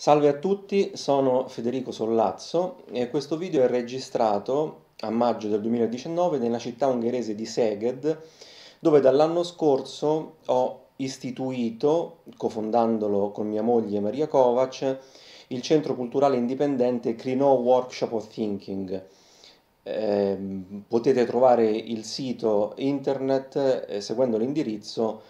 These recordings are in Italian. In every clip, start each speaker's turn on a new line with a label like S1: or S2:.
S1: Salve a tutti, sono Federico Sollazzo e questo video è registrato a maggio del 2019 nella città ungherese di Szeged, dove dall'anno scorso ho istituito, cofondandolo con mia moglie Maria Kovac, il centro culturale indipendente Crino Workshop of Thinking. Potete trovare il sito internet seguendo l'indirizzo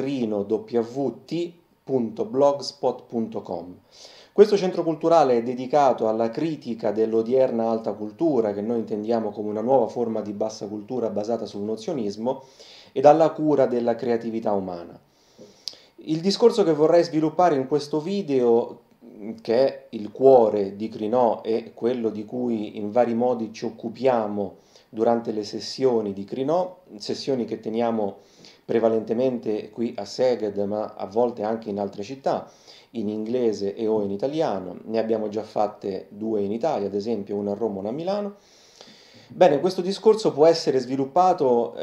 S1: crinowt.blogspot.com. Questo centro culturale è dedicato alla critica dell'odierna alta cultura, che noi intendiamo come una nuova forma di bassa cultura basata sul nozionismo, ed alla cura della creatività umana. Il discorso che vorrei sviluppare in questo video, che è il cuore di Crinò e quello di cui in vari modi ci occupiamo durante le sessioni di Crinò, sessioni che teniamo prevalentemente qui a Szeged, ma a volte anche in altre città, in inglese e o in italiano. Ne abbiamo già fatte due in Italia, ad esempio una a Roma e una a Milano. Bene, questo discorso può essere sviluppato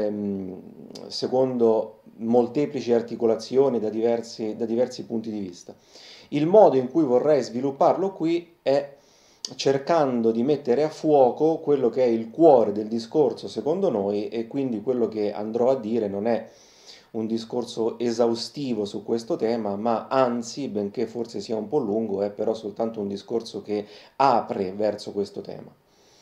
S1: secondo molteplici articolazioni da diversi punti di vista. Il modo in cui vorrei svilupparlo qui è cercando di mettere a fuoco quello che è il cuore del discorso secondo noi, e quindi quello che andrò a dire non è un discorso esaustivo su questo tema, ma anzi, benché forse sia un po' lungo, è però soltanto un discorso che apre verso questo tema.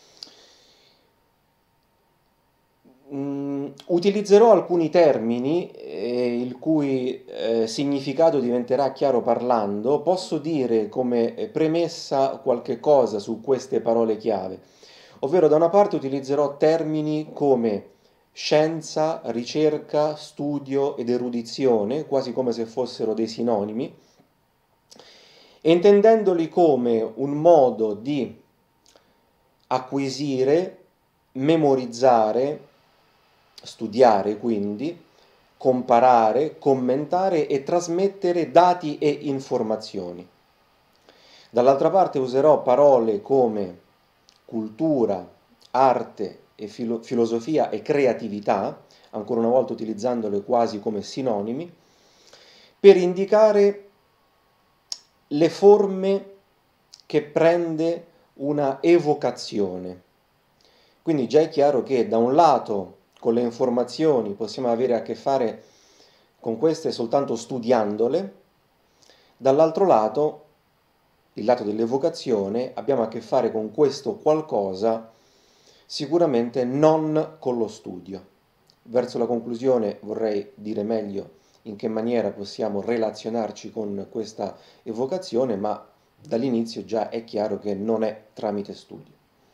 S1: Utilizzerò alcuni termini il cui significato diventerà chiaro parlando. Posso dire come premessa qualche cosa su queste parole chiave, ovvero da una parte utilizzerò termini come scienza, ricerca, studio ed erudizione, quasi come se fossero dei sinonimi, e intendendoli come un modo di acquisire, memorizzare, studiare quindi, comparare, commentare e trasmettere dati e informazioni. Dall'altra parte userò parole come cultura, arte e filosofia e creatività, ancora una volta utilizzandole quasi come sinonimi, per indicare le forme che prende una evocazione. Quindi già è chiaro che da un lato con le informazioni possiamo avere a che fare con queste soltanto studiandole, dall'altro lato, il lato dell'evocazione, abbiamo a che fare con questo qualcosa sicuramente non con lo studio. Verso la conclusione vorrei dire meglio in che maniera possiamo relazionarci con questa evocazione, ma dall'inizio già è chiaro che non è tramite studio.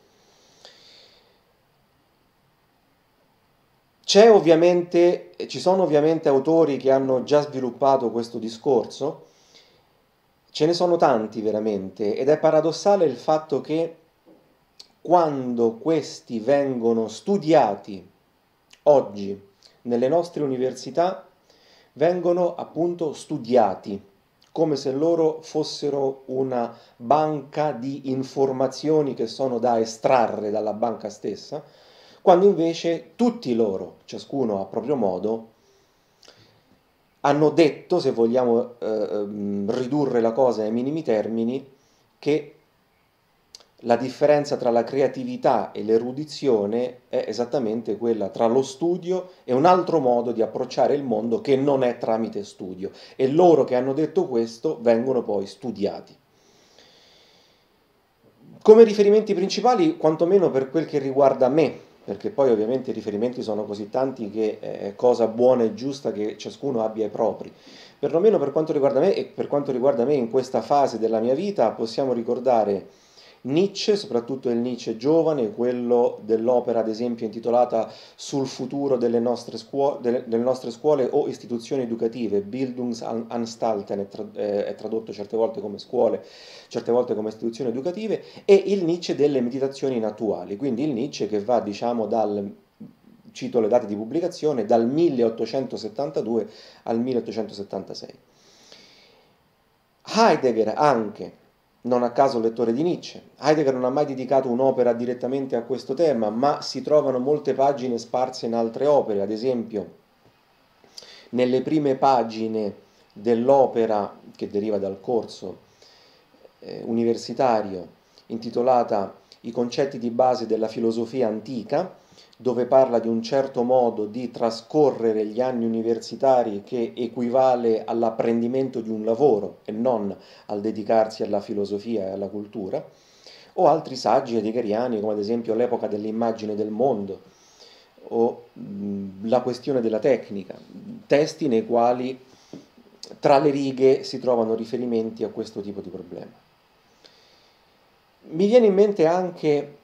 S1: Ci sono ovviamente autori che hanno già sviluppato questo discorso, ce ne sono tanti veramente, ed è paradossale il fatto che quando questi vengono studiati oggi nelle nostre università, vengono appunto studiati come se loro fossero una banca di informazioni che sono da estrarre dalla banca stessa, quando invece tutti loro, ciascuno a proprio modo, hanno detto, se vogliamo ridurre la cosa ai minimi termini, che la differenza tra la creatività e l'erudizione è esattamente quella tra lo studio e un altro modo di approcciare il mondo che non è tramite studio. E loro che hanno detto questo vengono poi studiati. Come riferimenti principali, quantomeno per quel che riguarda me, perché poi ovviamente i riferimenti sono così tanti che è cosa buona e giusta che ciascuno abbia i propri. Perlomeno per quanto riguarda me e per quanto riguarda me in questa fase della mia vita, possiamo ricordare Nietzsche, soprattutto il Nietzsche giovane, quello dell'opera ad esempio intitolata Sul futuro delle nostre scuole o istituzioni educative, Bildungsanstalten è tradotto certe volte come scuole, certe volte come istituzioni educative, e il Nietzsche delle meditazioni inattuali, quindi il Nietzsche che va diciamo cito le date di pubblicazione, dal 1872 al 1876. Heidegger anche, non a caso lettore di Nietzsche. Heidegger non ha mai dedicato un'opera direttamente a questo tema, ma si trovano molte pagine sparse in altre opere, ad esempio nelle prime pagine dell'opera che deriva dal corso universitario intitolata I concetti di base della filosofia antica, dove parla di un certo modo di trascorrere gli anni universitari che equivale all'apprendimento di un lavoro e non al dedicarsi alla filosofia e alla cultura, o altri saggi heideggeriani come ad esempio L'epoca dell'immagine del mondo o La questione della tecnica, testi nei quali tra le righe si trovano riferimenti a questo tipo di problema. Mi viene in mente anche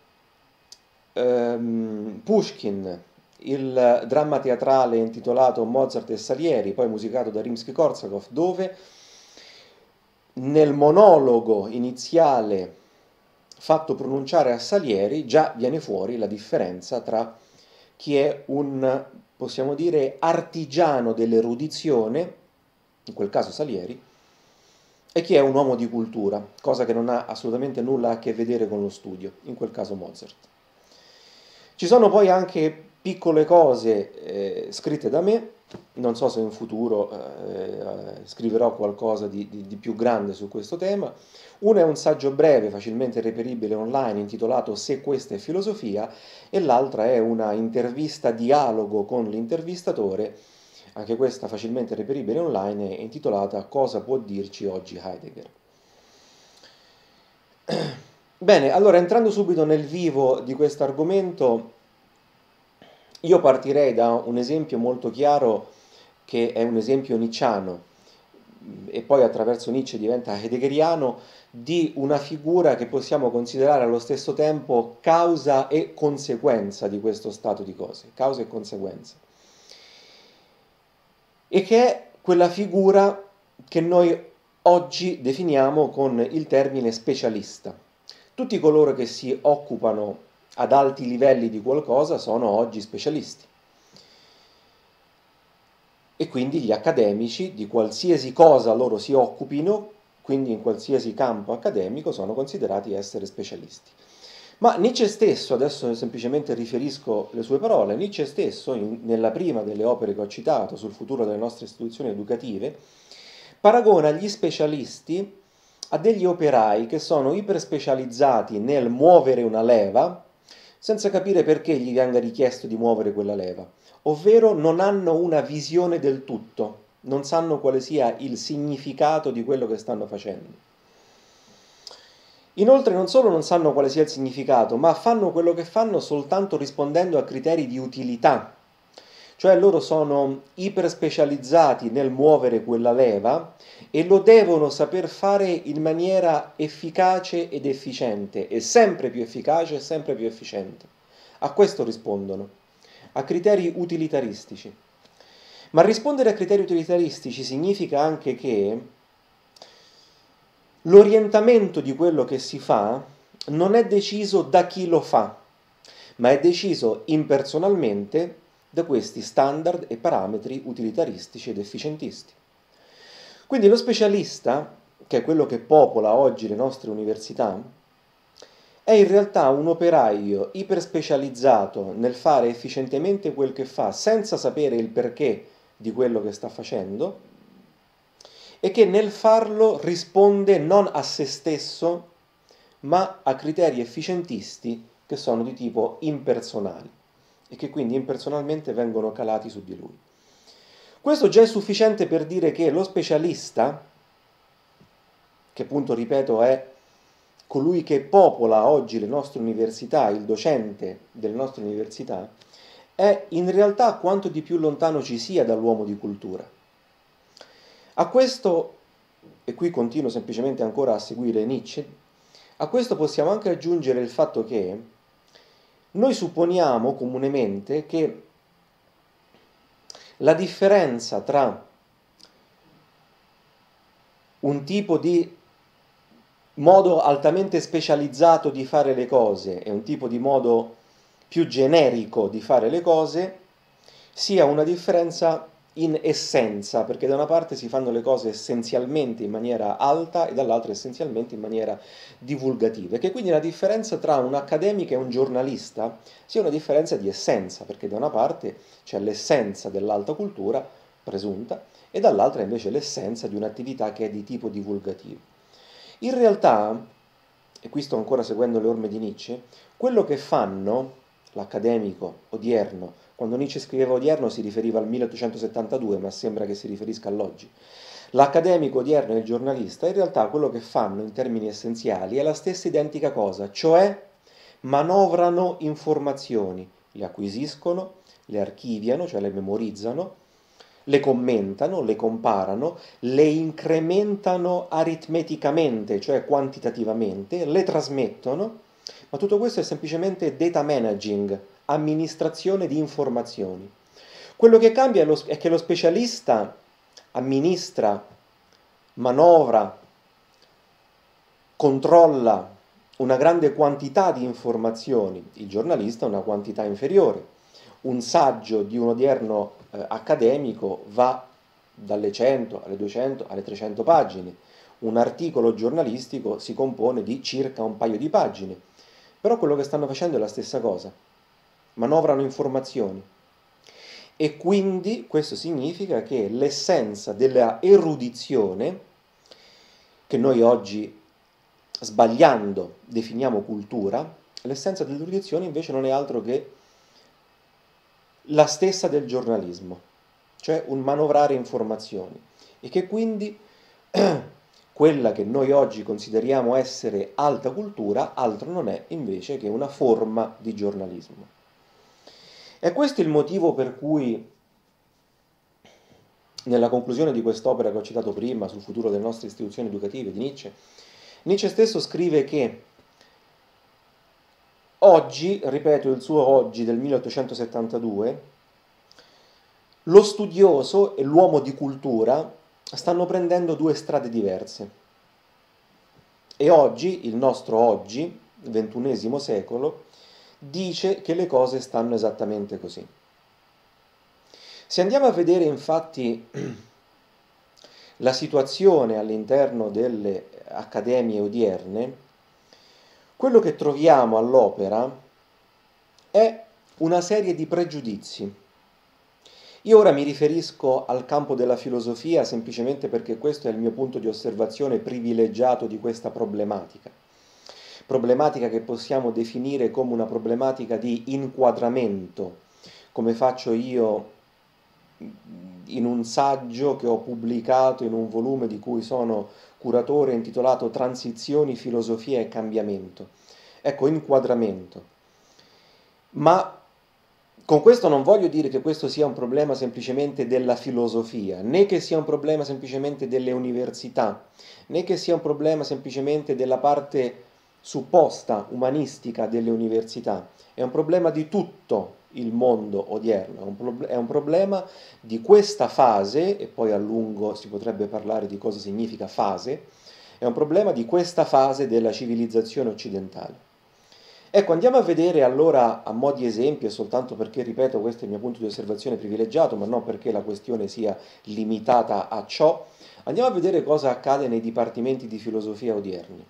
S1: Pushkin, il dramma teatrale intitolato Mozart e Salieri, poi musicato da Rimsky-Korsakov, dove nel monologo iniziale fatto pronunciare a Salieri già viene fuori la differenza tra chi è un, possiamo dire, artigiano dell'erudizione, in quel caso Salieri, e chi è un uomo di cultura, cosa che non ha assolutamente nulla a che vedere con lo studio, in quel caso Mozart. Ci sono poi anche piccole cose scritte da me, non so se in futuro scriverò qualcosa di più grande su questo tema. Uno è un saggio breve, facilmente reperibile online, intitolato Se questa è filosofia, e l'altra è una intervista dialogo con l'intervistatore, anche questa facilmente reperibile online, è intitolata Cosa può dirci oggi Heidegger? Bene, allora entrando subito nel vivo di questo argomento, io partirei da un esempio molto chiaro che è un esempio nietzschiano e poi attraverso Nietzsche diventa heideggeriano, di una figura che possiamo considerare allo stesso tempo causa e conseguenza di questo stato di cose, causa e conseguenza, e che è quella figura che noi oggi definiamo con il termine specialista. Tutti coloro che si occupano ad alti livelli di qualcosa sono oggi specialisti. E quindi gli accademici di qualsiasi cosa loro si occupino, quindi in qualsiasi campo accademico, sono considerati essere specialisti. Ma Nietzsche stesso, adesso semplicemente riferisco le sue parole, Nietzsche stesso, nella prima delle opere che ho citato sul futuro delle nostre istituzioni educative, paragona gli specialisti a degli operai che sono iperspecializzati nel muovere una leva, senza capire perché gli venga richiesto di muovere quella leva, ovvero non hanno una visione del tutto, non sanno quale sia il significato di quello che stanno facendo. Inoltre non solo non sanno quale sia il significato, ma fanno quello che fanno soltanto rispondendo a criteri di utilità. Cioè loro sono iperspecializzati nel muovere quella leva e lo devono saper fare in maniera efficace ed efficiente, e sempre più efficace e sempre più efficiente. A questo rispondono, a criteri utilitaristici. Ma rispondere a criteri utilitaristici significa anche che l'orientamento di quello che si fa non è deciso da chi lo fa, ma è deciso impersonalmente da questi standard e parametri utilitaristici ed efficientisti. Quindi lo specialista, che è quello che popola oggi le nostre università, è in realtà un operaio iperspecializzato nel fare efficientemente quel che fa senza sapere il perché di quello che sta facendo, e che nel farlo risponde non a se stesso, ma a criteri efficientisti che sono di tipo impersonali e che quindi impersonalmente vengono calati su di lui. Questo già è sufficiente per dire che lo specialista, che appunto ripeto è colui che popola oggi le nostre università, il docente delle nostre università, è in realtà quanto di più lontano ci sia dall'uomo di cultura. A questo, e qui continuo semplicemente ancora a seguire Nietzsche, a questo possiamo anche aggiungere il fatto che noi supponiamo comunemente che la differenza tra un tipo di modo altamente specializzato di fare le cose e un tipo di modo più generico di fare le cose sia una differenza in essenza, perché da una parte si fanno le cose essenzialmente in maniera alta e dall'altra essenzialmente in maniera divulgativa, e che quindi la differenza tra un accademico e un giornalista sia una differenza di essenza, perché da una parte c'è l'essenza dell'alta cultura presunta e dall'altra invece l'essenza di un'attività che è di tipo divulgativo. In realtà, e qui sto ancora seguendo le orme di Nietzsche, quello che fanno l'accademico odierno, quando Nietzsche scriveva odierno si riferiva al 1872, ma sembra che si riferisca all'oggi. L'accademico odierno e il giornalista, in realtà quello che fanno in termini essenziali è la stessa identica cosa, cioè manovrano informazioni, le acquisiscono, le archiviano, cioè le memorizzano, le commentano, le comparano, le incrementano aritmeticamente, cioè quantitativamente, le trasmettono, ma tutto questo è semplicemente data managing, amministrazione di informazioni. Quello che cambia è che lo specialista amministra, manovra, controlla una grande quantità di informazioni, il giornalista una quantità inferiore. Un saggio di un odierno accademico va dalle 100 alle 200 alle 300 pagine. Un articolo giornalistico si compone di circa un paio di pagine. Però quello che stanno facendo è la stessa cosa. Manovrano informazioni. E quindi questo significa che l'essenza della erudizione, che noi oggi sbagliando definiamo cultura, l'essenza dell'erudizione invece non è altro che la stessa del giornalismo, cioè un manovrare informazioni, e che quindi quella che noi oggi consideriamo essere alta cultura altro non è invece che una forma di giornalismo. E questo è il motivo per cui nella conclusione di quest'opera che ho citato prima sul futuro delle nostre istituzioni educative di Nietzsche, Nietzsche stesso scrive che oggi, ripeto il suo oggi del 1872, lo studioso e l'uomo di cultura stanno prendendo due strade diverse. E oggi, il nostro oggi, il XXI secolo, dice che le cose stanno esattamente così. Se andiamo a vedere infatti la situazione all'interno delle accademie odierne, quello che troviamo all'opera è una serie di pregiudizi. Io ora mi riferisco al campo della filosofia semplicemente perché questo è il mio punto di osservazione privilegiato di questa problematica. Problematica che possiamo definire come una problematica di inquadramento, come faccio io in un saggio che ho pubblicato in un volume di cui sono curatore intitolato Transizioni, filosofia e cambiamento. Ecco, inquadramento. Ma con questo non voglio dire che questo sia un problema semplicemente della filosofia, né che sia un problema semplicemente delle università, né che sia un problema semplicemente della parte supposta umanistica delle università. È un problema di tutto il mondo odierno, è un problema di questa fase, e poi a lungo si potrebbe parlare di cosa significa fase, è un problema di questa fase della civilizzazione occidentale. Ecco, andiamo a vedere allora a mo' di esempio, soltanto perché, ripeto, questo è il mio punto di osservazione privilegiato, ma non perché la questione sia limitata a ciò, andiamo a vedere cosa accade nei dipartimenti di filosofia odierni.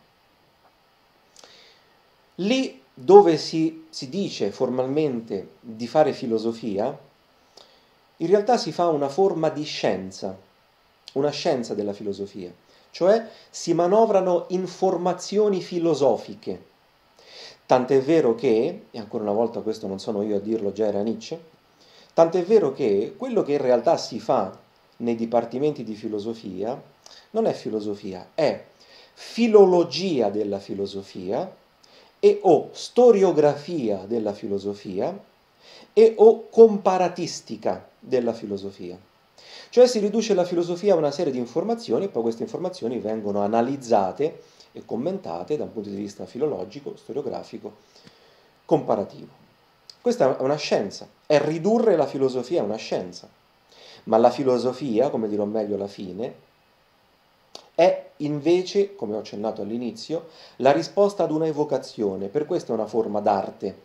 S1: Lì dove si dice formalmente di fare filosofia, in realtà si fa una forma di scienza, una scienza della filosofia, cioè si manovrano informazioni filosofiche. Tant'è vero che, e ancora una volta questo non sono io a dirlo, già era Nietzsche, tant'è vero che quello che in realtà si fa nei dipartimenti di filosofia non è filosofia, è filologia della filosofia e o storiografia della filosofia e o comparatistica della filosofia. Cioè si riduce la filosofia a una serie di informazioni e poi queste informazioni vengono analizzate e commentate da un punto di vista filologico, storiografico, comparativo. Questa è una scienza, è ridurre la filosofia a una scienza. Ma la filosofia, come dirò meglio alla fine, è invece, come ho accennato all'inizio, la risposta ad una evocazione, per questo è una forma d'arte.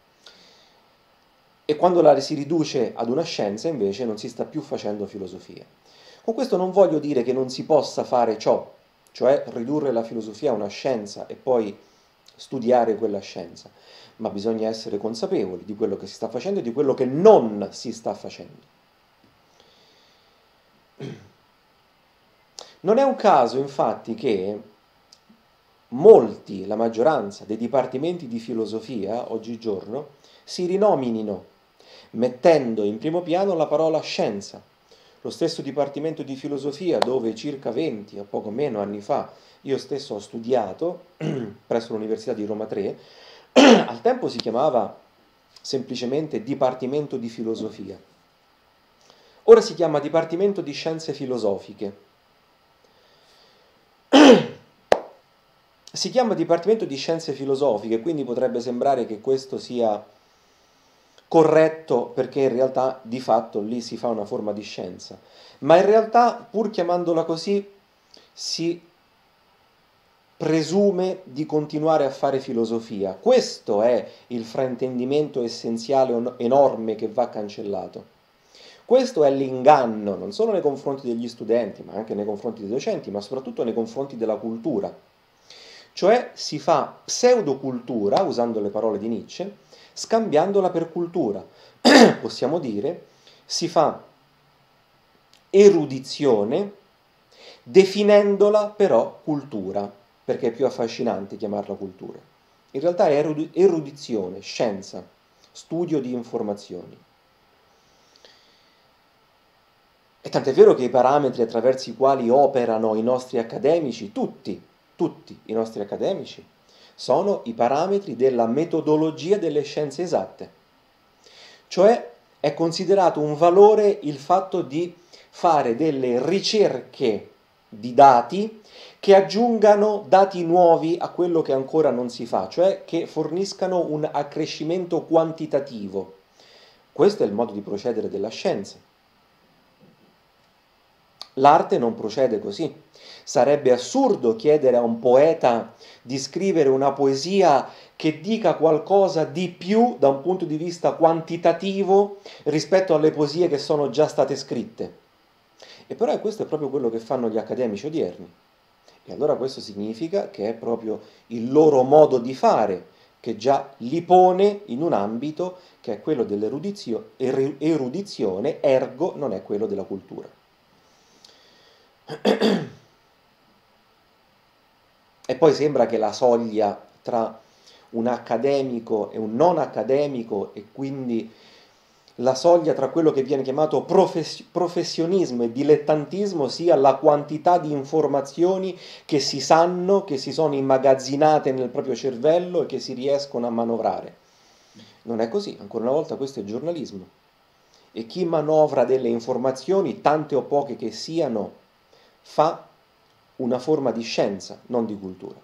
S1: E quando la si riduce ad una scienza, invece, non si sta più facendo filosofia. Con questo non voglio dire che non si possa fare ciò, cioè ridurre la filosofia a una scienza e poi studiare quella scienza, ma bisogna essere consapevoli di quello che si sta facendo e di quello che non si sta facendo. Non è un caso, infatti, che molti, la maggioranza dei dipartimenti di filosofia oggigiorno si rinominino, mettendo in primo piano la parola scienza. Lo stesso dipartimento di filosofia dove circa 20 o poco meno anni fa io stesso ho studiato presso l'Università di Roma 3, al tempo si chiamava semplicemente Dipartimento di Filosofia. Ora si chiama Dipartimento di Scienze Filosofiche. Si chiama Dipartimento di Scienze Filosofiche, quindi potrebbe sembrare che questo sia corretto perché in realtà di fatto lì si fa una forma di scienza. Ma in realtà, pur chiamandola così, si presume di continuare a fare filosofia. Questo è il fraintendimento essenziale enorme che va cancellato. Questo è l'inganno, non solo nei confronti degli studenti, ma anche nei confronti dei docenti, ma soprattutto nei confronti della cultura. Cioè si fa pseudocultura, usando le parole di Nietzsche, scambiandola per cultura. Possiamo dire, si fa erudizione, definendola però cultura, perché è più affascinante chiamarla cultura. In realtà è erudizione, scienza, studio di informazioni. E tant'è vero che i parametri attraverso i quali operano i nostri accademici, tutti i nostri accademici, sono i parametri della metodologia delle scienze esatte. Cioè è considerato un valore il fatto di fare delle ricerche di dati che aggiungano dati nuovi a quello che ancora non si fa, cioè che forniscano un accrescimento quantitativo. Questo è il modo di procedere della scienza. L'arte non procede così. Sarebbe assurdo chiedere a un poeta di scrivere una poesia che dica qualcosa di più da un punto di vista quantitativo rispetto alle poesie che sono già state scritte. E però questo è proprio quello che fanno gli accademici odierni. E allora questo significa che è proprio il loro modo di fare che già li pone in un ambito che è quello dell'erudizione, ergo non è quello della cultura. E poi sembra che la soglia tra un accademico e un non accademico, e quindi la soglia tra quello che viene chiamato professionismo e dilettantismo, sia la quantità di informazioni che si sanno, che si sono immagazzinate nel proprio cervello e che si riescono a manovrare. Non è così, ancora una volta questo è giornalismo. E chi manovra delle informazioni, tante o poche che siano, fa una forma di scienza, non di cultura.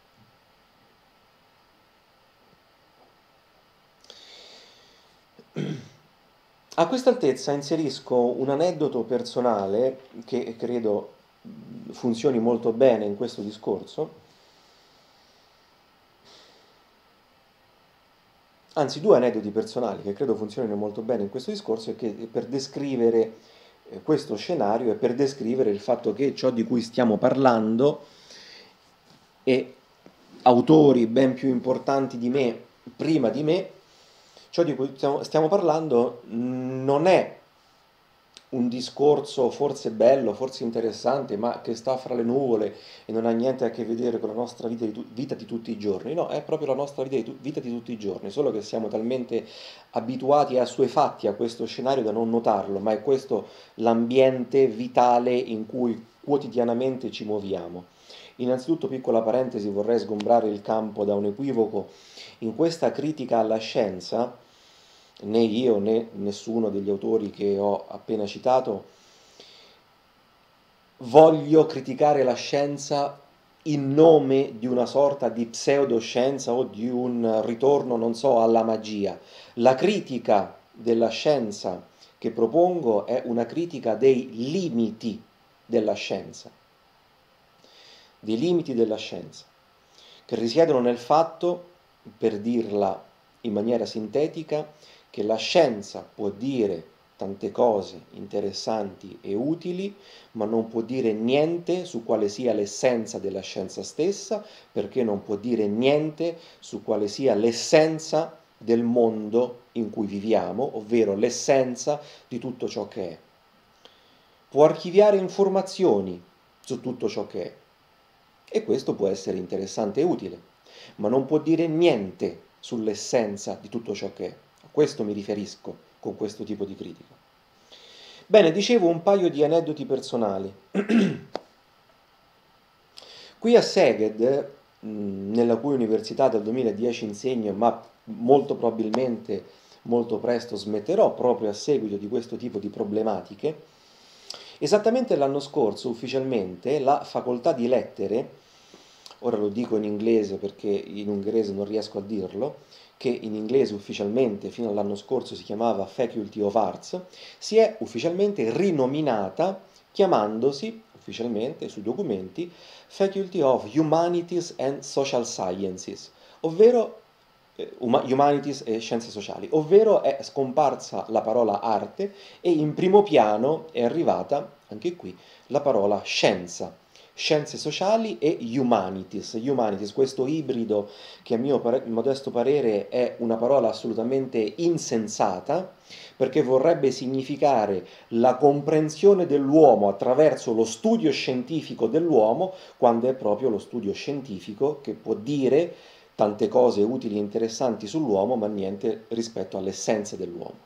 S1: A questa altezza inserisco un aneddoto personale che credo funzioni molto bene in questo discorso, anzi due aneddoti personali che credo funzionino molto bene in questo discorso e che per descrivere questo scenario e per descrivere il fatto che ciò di cui stiamo parlando e autori ben più importanti di me, prima di me, ciò di cui stiamo parlando non è un discorso forse bello, forse interessante, ma che sta fra le nuvole e non ha niente a che vedere con la nostra vita di tutti i giorni. No, è proprio la nostra vita di tutti i giorni, solo che siamo talmente abituati e assuefatti a questo scenario da non notarlo, ma è questo l'ambiente vitale in cui quotidianamente ci muoviamo. Innanzitutto, piccola parentesi, vorrei sgombrare il campo da un equivoco. In questa critica alla scienza, né io né nessuno degli autori che ho appena citato voglio criticare la scienza in nome di una sorta di pseudoscienza o di un ritorno, non so, alla magia. La critica della scienza che propongo è una critica dei limiti della scienza, dei limiti della scienza, che risiedono nel fatto, per dirla in maniera sintetica, che la scienza può dire tante cose interessanti e utili, ma non può dire niente su quale sia l'essenza della scienza stessa, perché non può dire niente su quale sia l'essenza del mondo in cui viviamo, ovvero l'essenza di tutto ciò che è. Può archiviare informazioni su tutto ciò che è, E questo può essere interessante e utile, ma non può dire niente sull'essenza di tutto ciò che è. A questo mi riferisco con questo tipo di critica. Bene, dicevo un paio di aneddoti personali. Qui a Szeged, nella cui università dal 2010 insegno, ma molto probabilmente molto presto smetterò proprio a seguito di questo tipo di problematiche, esattamente l'anno scorso ufficialmente la facoltà di lettere, ora lo dico in inglese perché in ungherese non riesco a dirlo, che in inglese ufficialmente fino all'anno scorso si chiamava Faculty of Arts, si è ufficialmente rinominata chiamandosi ufficialmente sui documenti Faculty of Humanities and Social Sciences, ovvero Humanities e Scienze Sociali, ovvero è scomparsa la parola arte e in primo piano è arrivata, anche qui, la parola scienza. Scienze sociali e humanities. Humanities, questo ibrido che a mio modesto parere è una parola assolutamente insensata, perché vorrebbe significare la comprensione dell'uomo attraverso lo studio scientifico dell'uomo, quando è proprio lo studio scientifico che può dire tante cose utili e interessanti sull'uomo, ma niente rispetto all'essenza dell'uomo.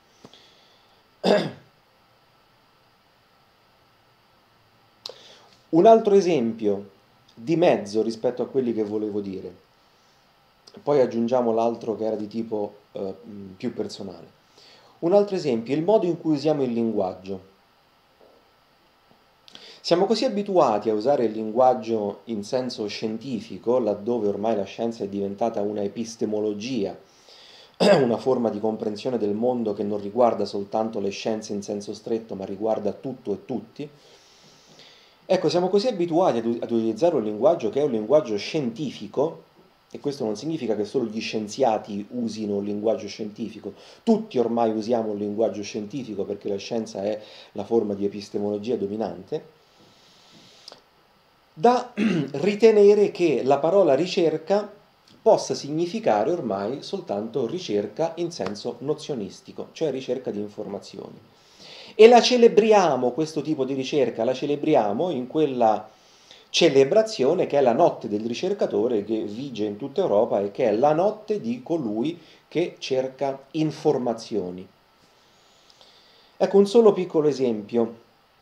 S1: Un altro esempio di mezzo rispetto a quelli che volevo dire, poi aggiungiamo l'altro che era di tipo più personale. Un altro esempio, il modo in cui usiamo il linguaggio. Siamo così abituati a usare il linguaggio in senso scientifico, laddove ormai la scienza è diventata una epistemologia, una forma di comprensione del mondo che non riguarda soltanto le scienze in senso stretto, ma riguarda tutto e tutti. Ecco, siamo così abituati ad utilizzare un linguaggio che è un linguaggio scientifico, e questo non significa che solo gli scienziati usino un linguaggio scientifico, tutti ormai usiamo un linguaggio scientifico perché la scienza è la forma di epistemologia dominante, da ritenere che la parola ricerca possa significare ormai soltanto ricerca in senso nozionistico, cioè ricerca di informazioni. E la celebriamo, questo tipo di ricerca, la celebriamo in quella celebrazione che è la notte del ricercatore che vige in tutta Europa e che è la notte di colui che cerca informazioni. Ecco un solo piccolo esempio.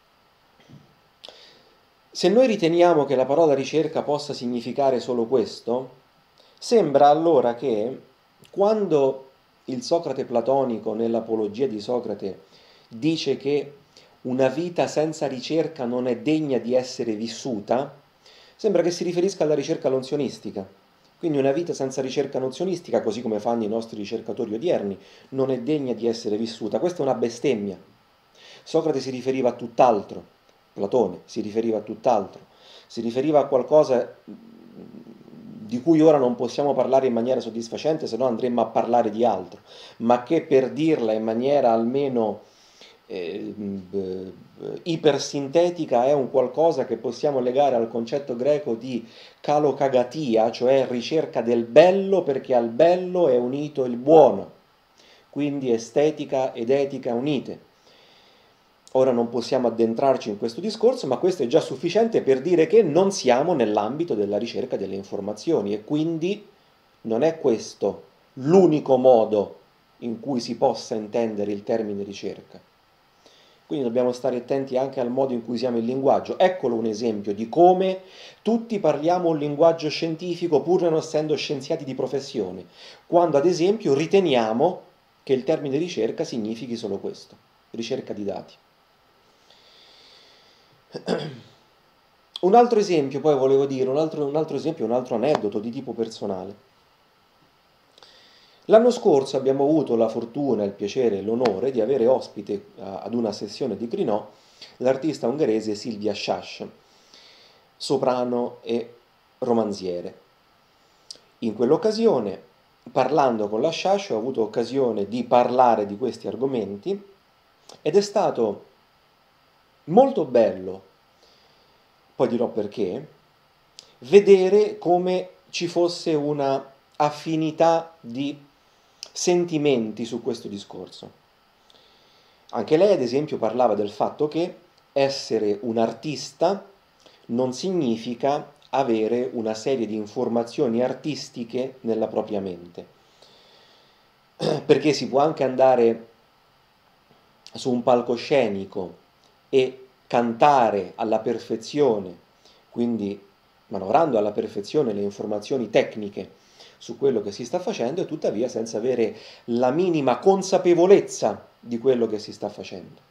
S1: Se noi riteniamo che la parola ricerca possa significare solo questo, sembra allora che quando il Socrate platonico nell'Apologia di Socrate dice che una vita senza ricerca non è degna di essere vissuta, sembra che si riferisca alla ricerca nozionistica. Quindi una vita senza ricerca nozionistica, così come fanno i nostri ricercatori odierni, non è degna di essere vissuta. Questa è una bestemmia. Socrate si riferiva a tutt'altro, Platone si riferiva a tutt'altro, si riferiva a qualcosa di cui ora non possiamo parlare in maniera soddisfacente, se no andremmo a parlare di altro, ma che per dirla in maniera almeno ipersintetica è un qualcosa che possiamo legare al concetto greco di kalokagatia, cioè ricerca del bello perché al bello è unito il buono, quindi estetica ed etica unite. Ora non possiamo addentrarci in questo discorso, ma questo è già sufficiente per dire che non siamo nell'ambito della ricerca delle informazioni e quindi non è questo l'unico modo in cui si possa intendere il termine ricerca. Quindi dobbiamo stare attenti anche al modo in cui usiamo il linguaggio. Eccolo un esempio di come tutti parliamo un linguaggio scientifico pur non essendo scienziati di professione, quando ad esempio riteniamo che il termine ricerca significhi solo questo, ricerca di dati. Un altro esempio, poi volevo dire, un altro esempio, un altro aneddoto di tipo personale. L'anno scorso abbiamo avuto la fortuna, il piacere e l'onore di avere ospite ad una sessione di Crinò l'artista ungherese Silvia Schasch, soprano e romanziere. In quell'occasione, parlando con la Schasch, ho avuto occasione di parlare di questi argomenti ed è stato molto bello, poi dirò perché, vedere come ci fosse una affinità di sentimenti su questo discorso. Anche lei, ad esempio, parlava del fatto che essere un artista non significa avere una serie di informazioni artistiche nella propria mente, perché si può anche andare su un palcoscenico e cantare alla perfezione, quindi manovrando alla perfezione le informazioni tecniche su quello che si sta facendo, e tuttavia senza avere la minima consapevolezza di quello che si sta facendo.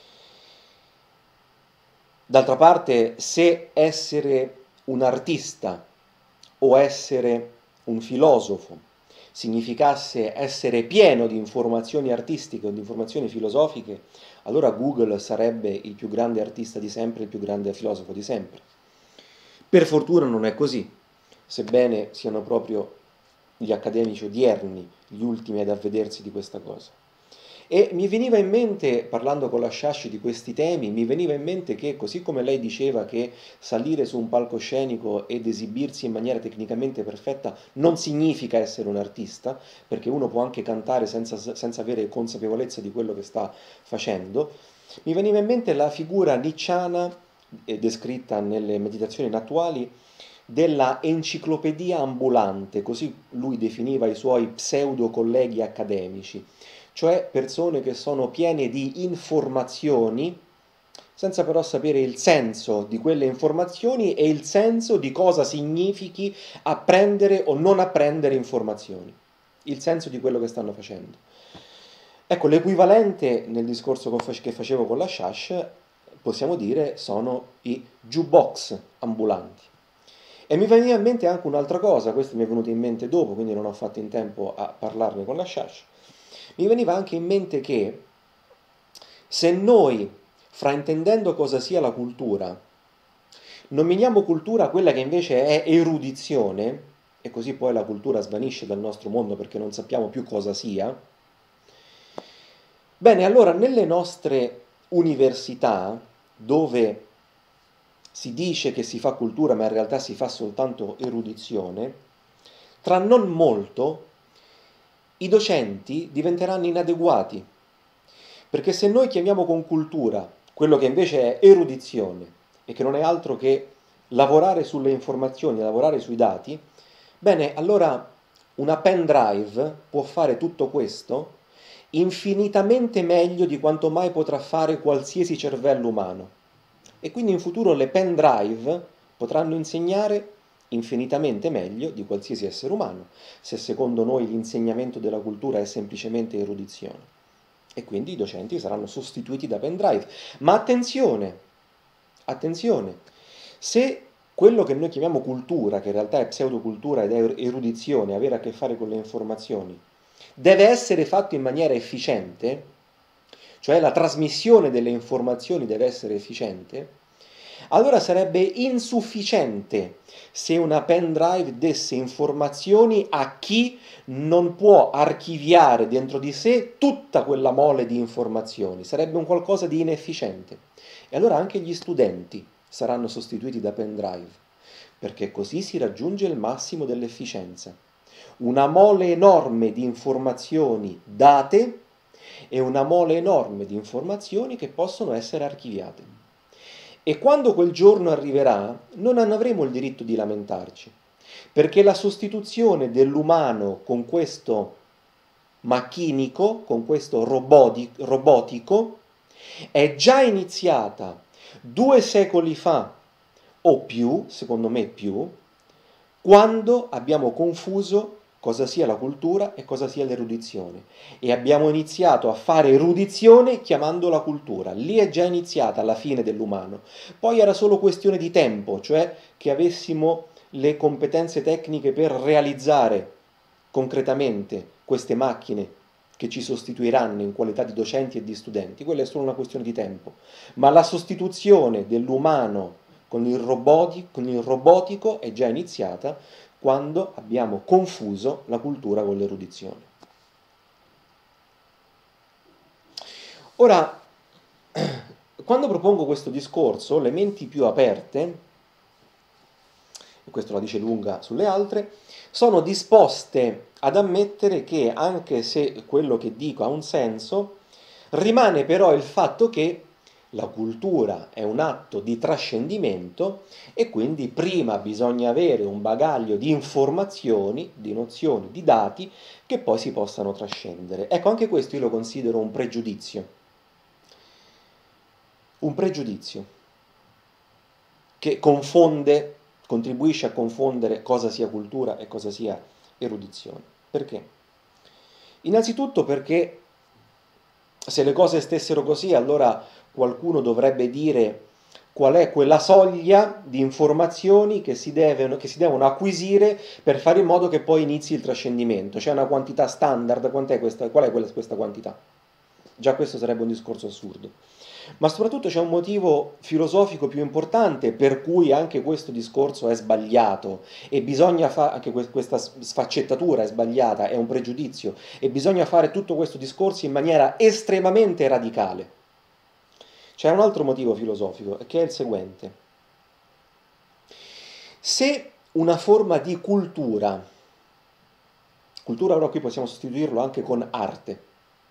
S1: D'altra parte, se essere un artista o essere un filosofo significasse essere pieno di informazioni artistiche o di informazioni filosofiche, allora Google sarebbe il più grande artista di sempre, il più grande filosofo di sempre. Per fortuna non è così, sebbene siano proprio gli accademici odierni gli ultimi ad avvedersi di questa cosa. E mi veniva in mente, parlando con la Shashi di questi temi, mi veniva in mente che, così come lei diceva che salire su un palcoscenico ed esibirsi in maniera tecnicamente perfetta non significa essere un artista, perché uno può anche cantare senza avere consapevolezza di quello che sta facendo, mi veniva in mente la figura nicciana, descritta nelle meditazioni attuali, della enciclopedia ambulante, così lui definiva i suoi pseudo colleghi accademici, cioè persone che sono piene di informazioni senza però sapere il senso di quelle informazioni e il senso di cosa significhi apprendere o non apprendere informazioni, il senso di quello che stanno facendo. Ecco, l'equivalente nel discorso che facevo con la Shash, possiamo dire, sono i jukebox ambulanti. E mi veniva in mente anche un'altra cosa, questo mi è venuto in mente dopo, quindi non ho fatto in tempo a parlarne con la Shash. Mi veniva anche in mente che se noi, fraintendendo cosa sia la cultura, nominiamo cultura quella che invece è erudizione, e così poi la cultura svanisce dal nostro mondo perché non sappiamo più cosa sia, bene, allora nelle nostre università, dove si dice che si fa cultura ma in realtà si fa soltanto erudizione, tra non molto i docenti diventeranno inadeguati, perché se noi chiamiamo con cultura quello che invece è erudizione e che non è altro che lavorare sulle informazioni, lavorare sui dati, bene, allora una pen drive può fare tutto questo infinitamente meglio di quanto mai potrà fare qualsiasi cervello umano. E quindi in futuro le pen drive potranno insegnare infinitamente meglio di qualsiasi essere umano, se secondo noi l'insegnamento della cultura è semplicemente erudizione. E quindi i docenti saranno sostituiti da pen drive. Ma attenzione, attenzione, se quello che noi chiamiamo cultura, che in realtà è pseudocultura ed è erudizione, avere a che fare con le informazioni, deve essere fatto in maniera efficiente, cioè la trasmissione delle informazioni deve essere efficiente, allora sarebbe insufficiente se una pen drive desse informazioni a chi non può archiviare dentro di sé tutta quella mole di informazioni, sarebbe un qualcosa di inefficiente. E allora anche gli studenti saranno sostituiti da pen drive, perché così si raggiunge il massimo dell'efficienza. Una mole enorme di informazioni date e una mole enorme di informazioni che possono essere archiviate. E quando quel giorno arriverà, non avremo il diritto di lamentarci, perché la sostituzione dell'umano con questo macchinico, con questo robotico, è già iniziata 2 secoli fa, o più, secondo me più, quando abbiamo confuso cosa sia la cultura e cosa sia l'erudizione. E abbiamo iniziato a fare erudizione chiamandola cultura. Lì è già iniziata la fine dell'umano. Poi era solo questione di tempo, cioè che avessimo le competenze tecniche per realizzare concretamente queste macchine che ci sostituiranno in qualità di docenti e di studenti. Quella è solo una questione di tempo. Ma la sostituzione dell'umano con il robotico è già iniziata quando abbiamo confuso la cultura con l'erudizione. Ora, quando propongo questo discorso, le menti più aperte, e questo la dice lunga sulle altre, sono disposte ad ammettere che, anche se quello che dico ha un senso, rimane però il fatto che La cultura è un atto di trascendimento e quindi prima bisogna avere un bagaglio di informazioni, di nozioni, di dati che poi si possano trascendere. Ecco, anche questo io lo considero un pregiudizio che confonde, contribuisce a confondere cosa sia cultura e cosa sia erudizione. Perché? Innanzitutto perché se le cose stessero così, allora qualcuno dovrebbe dire qual è quella soglia di informazioni che si devono acquisire per fare in modo che poi inizi il trascendimento. C'è una quantità standard, qual è questa quantità? Già questo sarebbe un discorso assurdo. Ma soprattutto c'è un motivo filosofico più importante per cui anche questo discorso è sbagliato e bisogna fare, anche questa sfaccettatura è sbagliata, è un pregiudizio e bisogna fare tutto questo discorso in maniera estremamente radicale. C'è un altro motivo filosofico, che è il seguente. Se una forma di cultura ora qui possiamo sostituirlo anche con arte,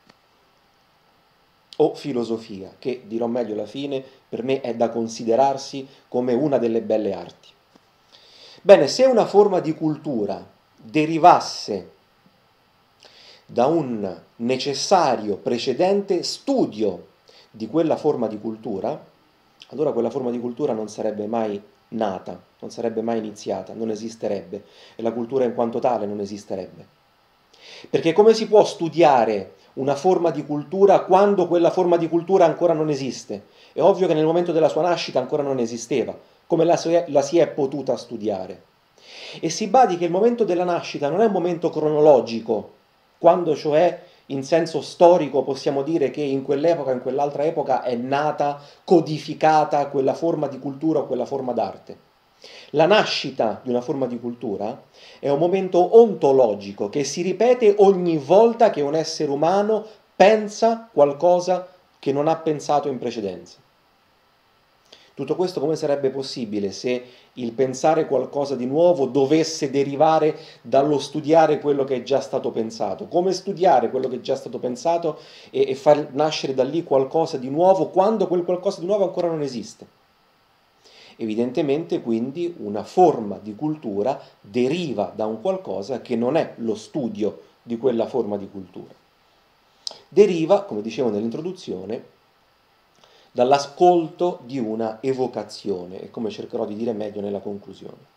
S1: o filosofia, che dirò meglio alla fine, per me è da considerarsi come una delle belle arti. Bene, se una forma di cultura derivasse da un necessario precedente studio di quella forma di cultura, allora quella forma di cultura non sarebbe mai nata, non sarebbe mai iniziata, non esisterebbe e la cultura in quanto tale non esisterebbe. Perché come si può studiare una forma di cultura quando quella forma di cultura ancora non esiste? È ovvio che nel momento della sua nascita ancora non esisteva, come la si è potuta studiare. E si badi che il momento della nascita non è un momento cronologico, quando cioè in senso storico possiamo dire che in quell'epoca, in quell'altra epoca è nata, codificata quella forma di cultura o quella forma d'arte. La nascita di una forma di cultura è un momento ontologico che si ripete ogni volta che un essere umano pensa qualcosa che non ha pensato in precedenza. Tutto questo come sarebbe possibile se il pensare qualcosa di nuovo dovesse derivare dallo studiare quello che è già stato pensato? Come studiare quello che è già stato pensato e far nascere da lì qualcosa di nuovo quando quel qualcosa di nuovo ancora non esiste? Evidentemente quindi una forma di cultura deriva da un qualcosa che non è lo studio di quella forma di cultura. Deriva, come dicevo nell'introduzione, dall'ascolto di una evocazione e come cercherò di dire meglio nella conclusione.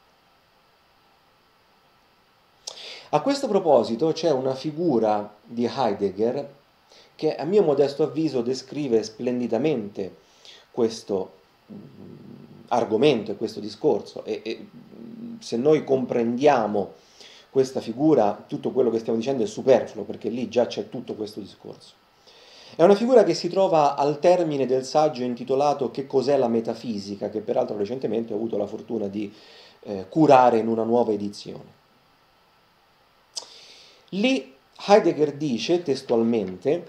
S1: A questo proposito c'è una figura di Heidegger che a mio modesto avviso descrive splendidamente questo argomento e questo discorso e se noi comprendiamo questa figura tutto quello che stiamo dicendo è superfluo perché lì già c'è tutto questo discorso. È una figura che si trova al termine del saggio intitolato Che cos'è la metafisica, che peraltro recentemente ho avuto la fortuna di curare in una nuova edizione. Lì Heidegger dice testualmente: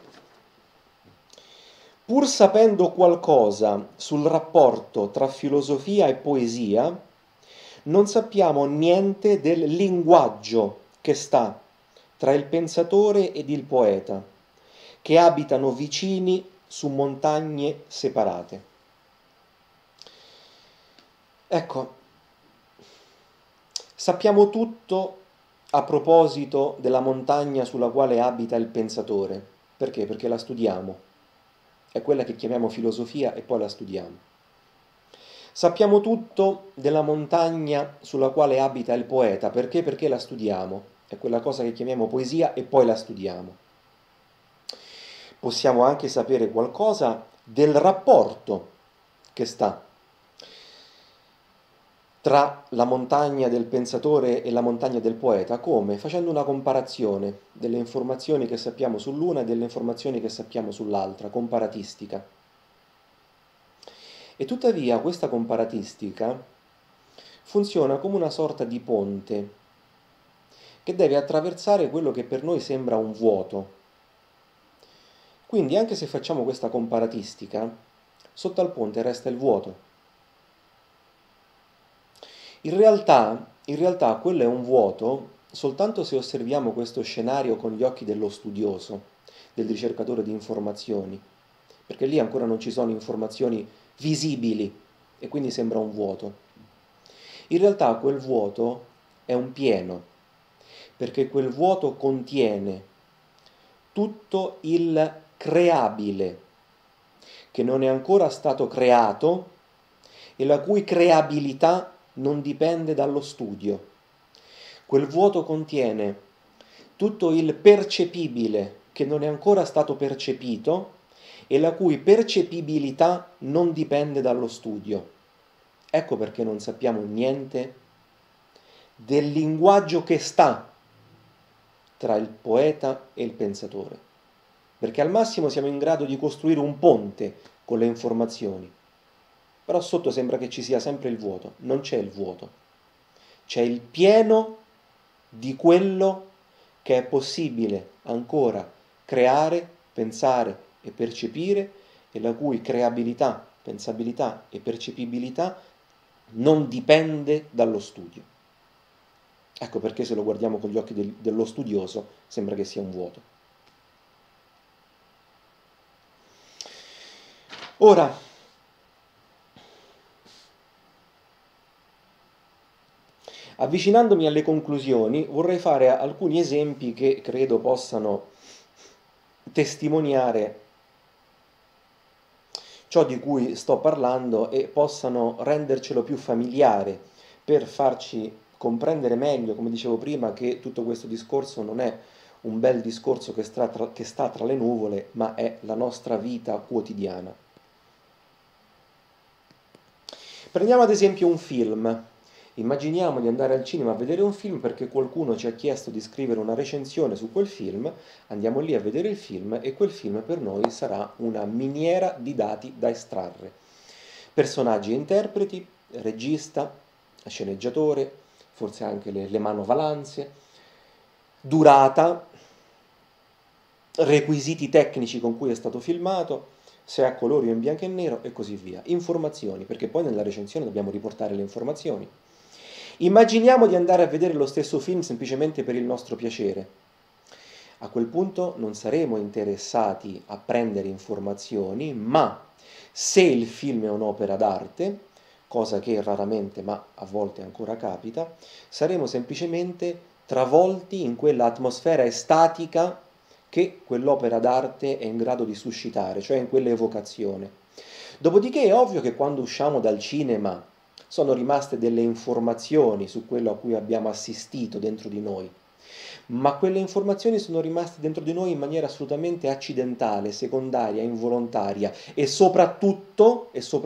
S1: pur sapendo qualcosa sul rapporto tra filosofia e poesia, non sappiamo niente del linguaggio che sta tra il pensatore ed il poeta, che abitano vicini su montagne separate. Ecco, sappiamo tutto a proposito della montagna sulla quale abita il pensatore. Perché? Perché la studiamo. È quella che chiamiamo filosofia e poi la studiamo. Sappiamo tutto della montagna sulla quale abita il poeta. Perché? Perché la studiamo. È quella cosa che chiamiamo poesia e poi la studiamo. Possiamo anche sapere qualcosa del rapporto che sta tra la montagna del pensatore e la montagna del poeta. Come? Facendo una comparazione delle informazioni che sappiamo sull'una e delle informazioni che sappiamo sull'altra, comparatistica. E tuttavia questa comparatistica funziona come una sorta di ponte che deve attraversare quello che per noi sembra un vuoto. Quindi anche se facciamo questa comparatistica, sotto al ponte resta il vuoto. In realtà quello è un vuoto soltanto se osserviamo questo scenario con gli occhi dello studioso, del ricercatore di informazioni, perché lì ancora non ci sono informazioni visibili e quindi sembra un vuoto. In realtà quel vuoto è un pieno, perché quel vuoto contiene tutto il creabile che non è ancora stato creato e la cui creabilità non dipende dallo studio. Quel vuoto contiene tutto il percepibile che non è ancora stato percepito e la cui percepibilità non dipende dallo studio. Ecco perché non sappiamo niente del linguaggio che sta tra il poeta e il pensatore, perché al massimo siamo in grado di costruire un ponte con le informazioni, però sotto sembra che ci sia sempre il vuoto. Non c'è il vuoto, c'è il pieno di quello che è possibile ancora creare, pensare e percepire e la cui creabilità, pensabilità e percepibilità non dipende dallo studio. Ecco perché se lo guardiamo con gli occhi dello studioso sembra che sia un vuoto. Ora, avvicinandomi alle conclusioni, vorrei fare alcuni esempi che credo possano testimoniare ciò di cui sto parlando e possano rendercelo più familiare per farci comprendere meglio, come dicevo prima, che tutto questo discorso non è un bel discorso che sta tra le nuvole, ma è la nostra vita quotidiana. Prendiamo ad esempio un film. Immaginiamo di andare al cinema a vedere un film perché qualcuno ci ha chiesto di scrivere una recensione su quel film, andiamo lì a vedere il film e quel film per noi sarà una miniera di dati da estrarre. Personaggi e interpreti, regista, sceneggiatore, forse anche le manovalanze, durata, requisiti tecnici con cui è stato filmato, se è a colori o in bianco e nero e così via. Informazioni, perché poi nella recensione dobbiamo riportare le informazioni. Immaginiamo di andare a vedere lo stesso film semplicemente per il nostro piacere. A quel punto non saremo interessati a prendere informazioni, ma se il film è un'opera d'arte, cosa che raramente ma a volte ancora capita, saremo semplicemente travolti in quella atmosfera estatica che quell'opera d'arte è in grado di suscitare, cioè in quell'evocazione. Dopodiché è ovvio che quando usciamo dal cinema sono rimaste delle informazioni su quello a cui abbiamo assistito dentro di noi, ma quelle informazioni sono rimaste dentro di noi in maniera assolutamente accidentale, secondaria, involontaria e soprattutto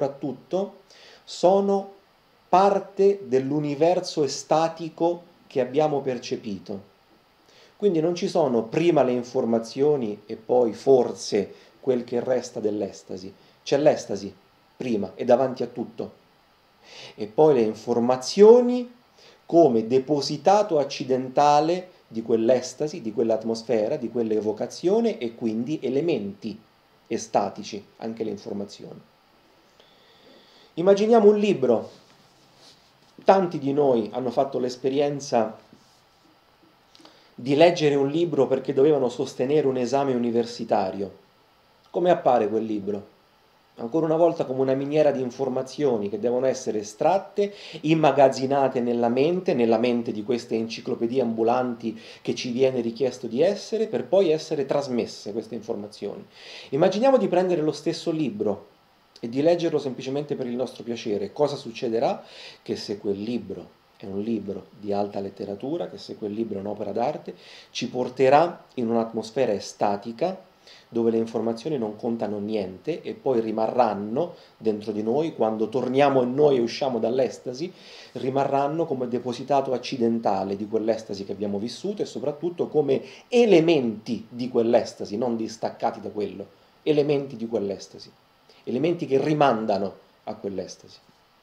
S1: sono parte dell'universo estatico che abbiamo percepito. Quindi non ci sono prima le informazioni e poi forse quel che resta dell'estasi. C'è l'estasi prima e davanti a tutto. E poi le informazioni come depositato accidentale di quell'estasi, di quell'atmosfera, di quell'evocazione e quindi elementi estatici, anche le informazioni. Immaginiamo un libro. Tanti di noi hanno fatto l'esperienza di leggere un libro perché dovevano sostenere un esame universitario. Come appare quel libro? Ancora una volta come una miniera di informazioni che devono essere estratte, immagazzinate nella mente di queste enciclopedie ambulanti che ci viene richiesto di essere, per poi essere trasmesse queste informazioni. Immaginiamo di prendere lo stesso libro e di leggerlo semplicemente per il nostro piacere. Cosa succederà? Che se quel libro è un libro di alta letteratura, che se quel libro è un'opera d'arte, ci porterà in un'atmosfera estatica dove le informazioni non contano niente e poi rimarranno dentro di noi, quando torniamo in noi e usciamo dall'estasi, rimarranno come depositato accidentale di quell'estasi che abbiamo vissuto e soprattutto come elementi di quell'estasi, non distaccati da quello, elementi di quell'estasi, elementi che rimandano a quell'estasi.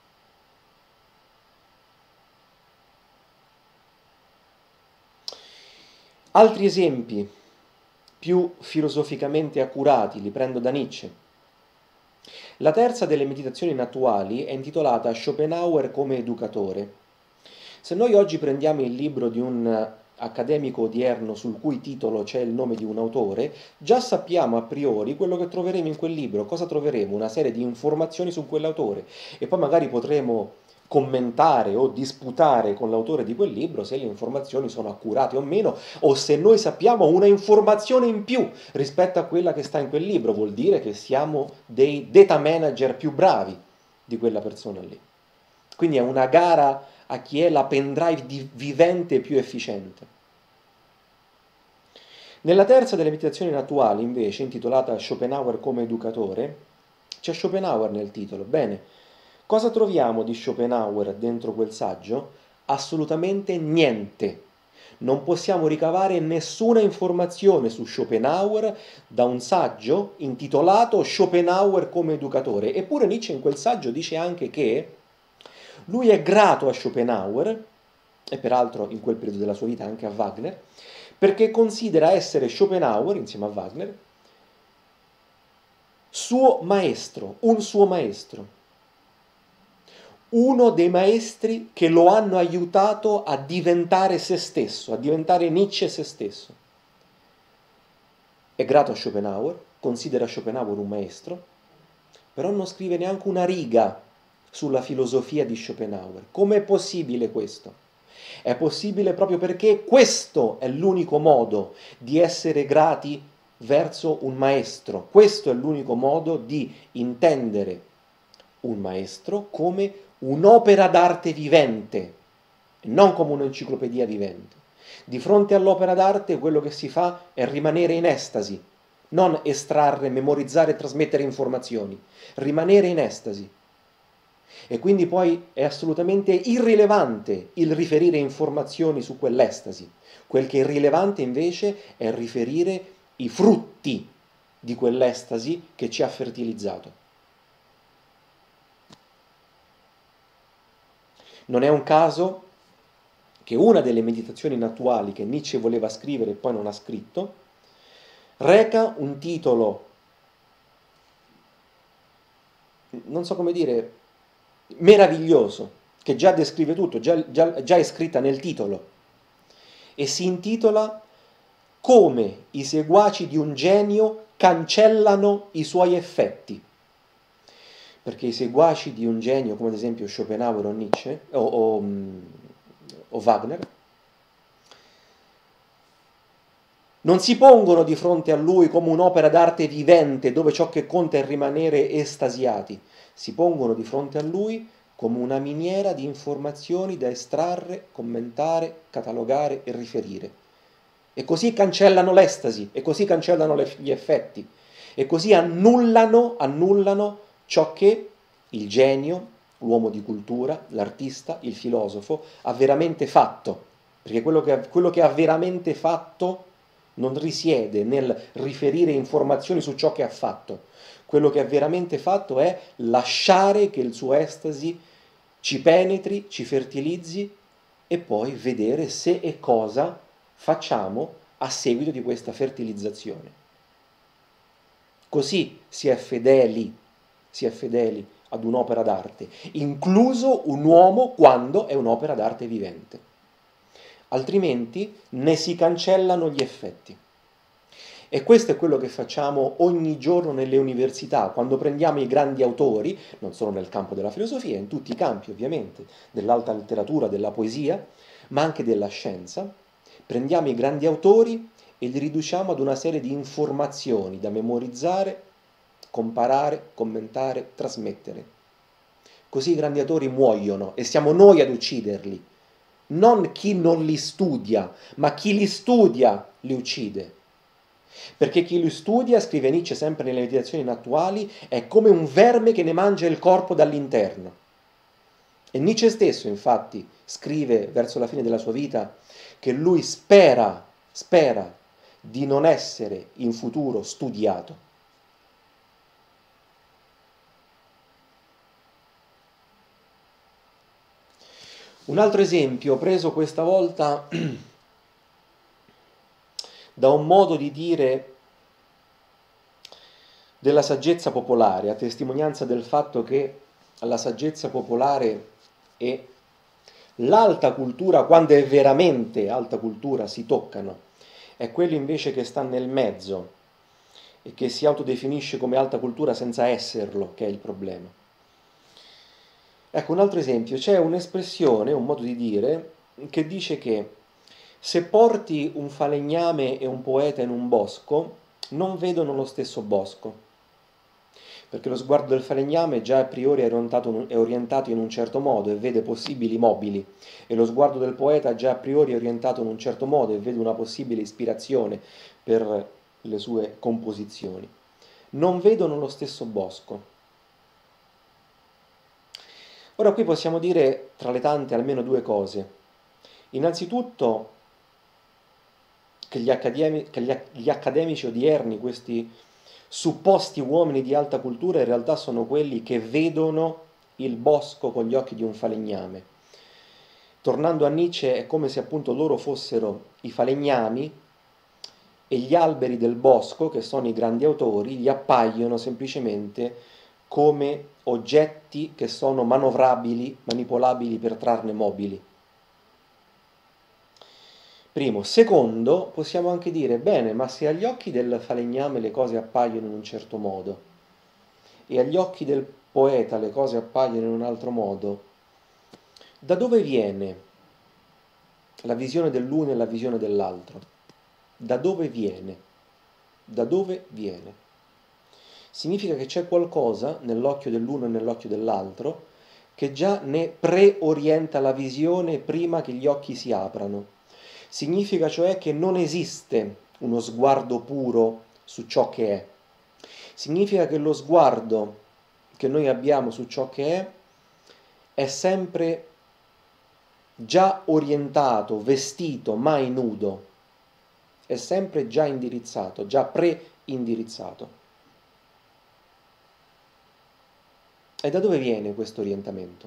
S1: Altri esempi più filosoficamente accurati li prendo da Nietzsche. La terza delle meditazioni naturali è intitolata Schopenhauer come educatore. Se noi oggi prendiamo il libro di un accademico odierno sul cui titolo c'è il nome di un autore, già sappiamo a priori quello che troveremo in quel libro. Cosa troveremo? Una serie di informazioni su quell'autore e poi magari potremo commentare o disputare con l'autore di quel libro se le informazioni sono accurate o meno, o se noi sappiamo una informazione in più rispetto a quella che sta in quel libro. Vuol dire che siamo dei data manager più bravi di quella persona lì. Quindi è una gara a chi è la pendrive vivente più efficiente. Nella terza delle meditazioni attuali, invece, intitolata Schopenhauer come educatore, c'è Schopenhauer nel titolo. Bene, cosa troviamo di Schopenhauer dentro quel saggio? Assolutamente niente. Non possiamo ricavare nessuna informazione su Schopenhauer da un saggio intitolato Schopenhauer come educatore. Eppure Nietzsche in quel saggio dice anche che lui è grato a Schopenhauer, e peraltro in quel periodo della sua vita anche a Wagner, perché considera essere Schopenhauer, insieme a Wagner, suo maestro, un suo maestro, uno dei maestri che lo hanno aiutato a diventare se stesso, a diventare Nietzsche se stesso. È grato a Schopenhauer, considera Schopenhauer un maestro, però non scrive neanche una riga sulla filosofia di Schopenhauer. Com'è possibile questo? È possibile proprio perché questo è l'unico modo di essere grati verso un maestro. Questo è l'unico modo di intendere un maestro come un'opera d'arte vivente, non come un'enciclopedia vivente. Di fronte all'opera d'arte quello che si fa è rimanere in estasi, non estrarre, memorizzare e trasmettere informazioni, rimanere in estasi. E quindi poi è assolutamente irrilevante il riferire informazioni su quell'estasi. Quel che è rilevante invece è riferire i frutti di quell'estasi che ci ha fertilizzato. Non è un caso che una delle meditazioni attuali che Nietzsche voleva scrivere e poi non ha scritto, reca un titolo, non so come dire, meraviglioso, che già descrive tutto, già è scritta nel titolo, e si intitola Come i seguaci di un genio cancellano i suoi effetti. Perché i seguaci di un genio, come ad esempio Schopenhauer o Nietzsche, o Wagner, non si pongono di fronte a lui come un'opera d'arte vivente dove ciò che conta è rimanere estasiati, si pongono di fronte a lui come una miniera di informazioni da estrarre, commentare, catalogare e riferire. E così cancellano l'estasi, e così cancellano gli effetti, e così annullano ciò che il genio, l'uomo di cultura, l'artista, il filosofo ha veramente fatto. Perché quello che ha veramente fatto non risiede nel riferire informazioni su ciò che ha fatto. Quello che ha veramente fatto è lasciare che il suo estasi ci penetri, ci fertilizzi e poi vedere se e cosa facciamo a seguito di questa fertilizzazione. Così si è fedeli ad un'opera d'arte, incluso un uomo quando è un'opera d'arte vivente. Altrimenti ne si cancellano gli effetti. E questo è quello che facciamo ogni giorno nelle università, quando prendiamo i grandi autori, non solo nel campo della filosofia, in tutti i campi ovviamente, dell'alta letteratura, della poesia, ma anche della scienza, prendiamo i grandi autori e li riduciamo ad una serie di informazioni da memorizzare, comparare, commentare, trasmettere. Così i grandi autori muoiono e siamo noi ad ucciderli. Non chi non li studia, ma chi li studia li uccide. Perché chi li studia, scrive Nietzsche sempre nelle meditazioni attuali, è come un verme che ne mangia il corpo dall'interno. E Nietzsche stesso, infatti, scrive verso la fine della sua vita che lui spera di non essere in futuro studiato. Un altro esempio, preso questa volta da un modo di dire della saggezza popolare, a testimonianza del fatto che la saggezza popolare è L'alta cultura, quando è veramente alta cultura, si toccano, è quello invece che sta nel mezzo e che si autodefinisce come alta cultura senza esserlo, che è il problema. Ecco, un altro esempio, c'è un'espressione, un modo di dire, che dice che se porti un falegname e un poeta in un bosco, non vedono lo stesso bosco, perché lo sguardo del falegname già a priori è orientato in un certo modo e vede possibili mobili, e lo sguardo del poeta già a priori è orientato in un certo modo e vede una possibile ispirazione per le sue composizioni. Non vedono lo stesso bosco. Ora qui possiamo dire tra le tante almeno due cose. Innanzitutto che gli accademici odierni, questi supposti uomini di alta cultura, in realtà sono quelli che vedono il bosco con gli occhi di un falegname. Tornando a Nietzsche, è come se appunto loro fossero i falegnami e gli alberi del bosco, che sono i grandi autori, gli appaiono semplicemente come oggetti che sono manovrabili, manipolabili per trarne mobili. Primo. Secondo, possiamo anche dire, bene, ma se agli occhi del falegname le cose appaiono in un certo modo e agli occhi del poeta le cose appaiono in un altro modo, da dove viene la visione dell'uno e la visione dell'altro? Da dove viene? Da dove viene? Significa che c'è qualcosa nell'occhio dell'uno e nell'occhio dell'altro che già ne preorienta la visione prima che gli occhi si aprano. Significa cioè che non esiste uno sguardo puro su ciò che è. Significa che lo sguardo che noi abbiamo su ciò che è sempre già orientato, vestito, mai nudo, è sempre già indirizzato, già pre-indirizzato. E da dove viene questo orientamento?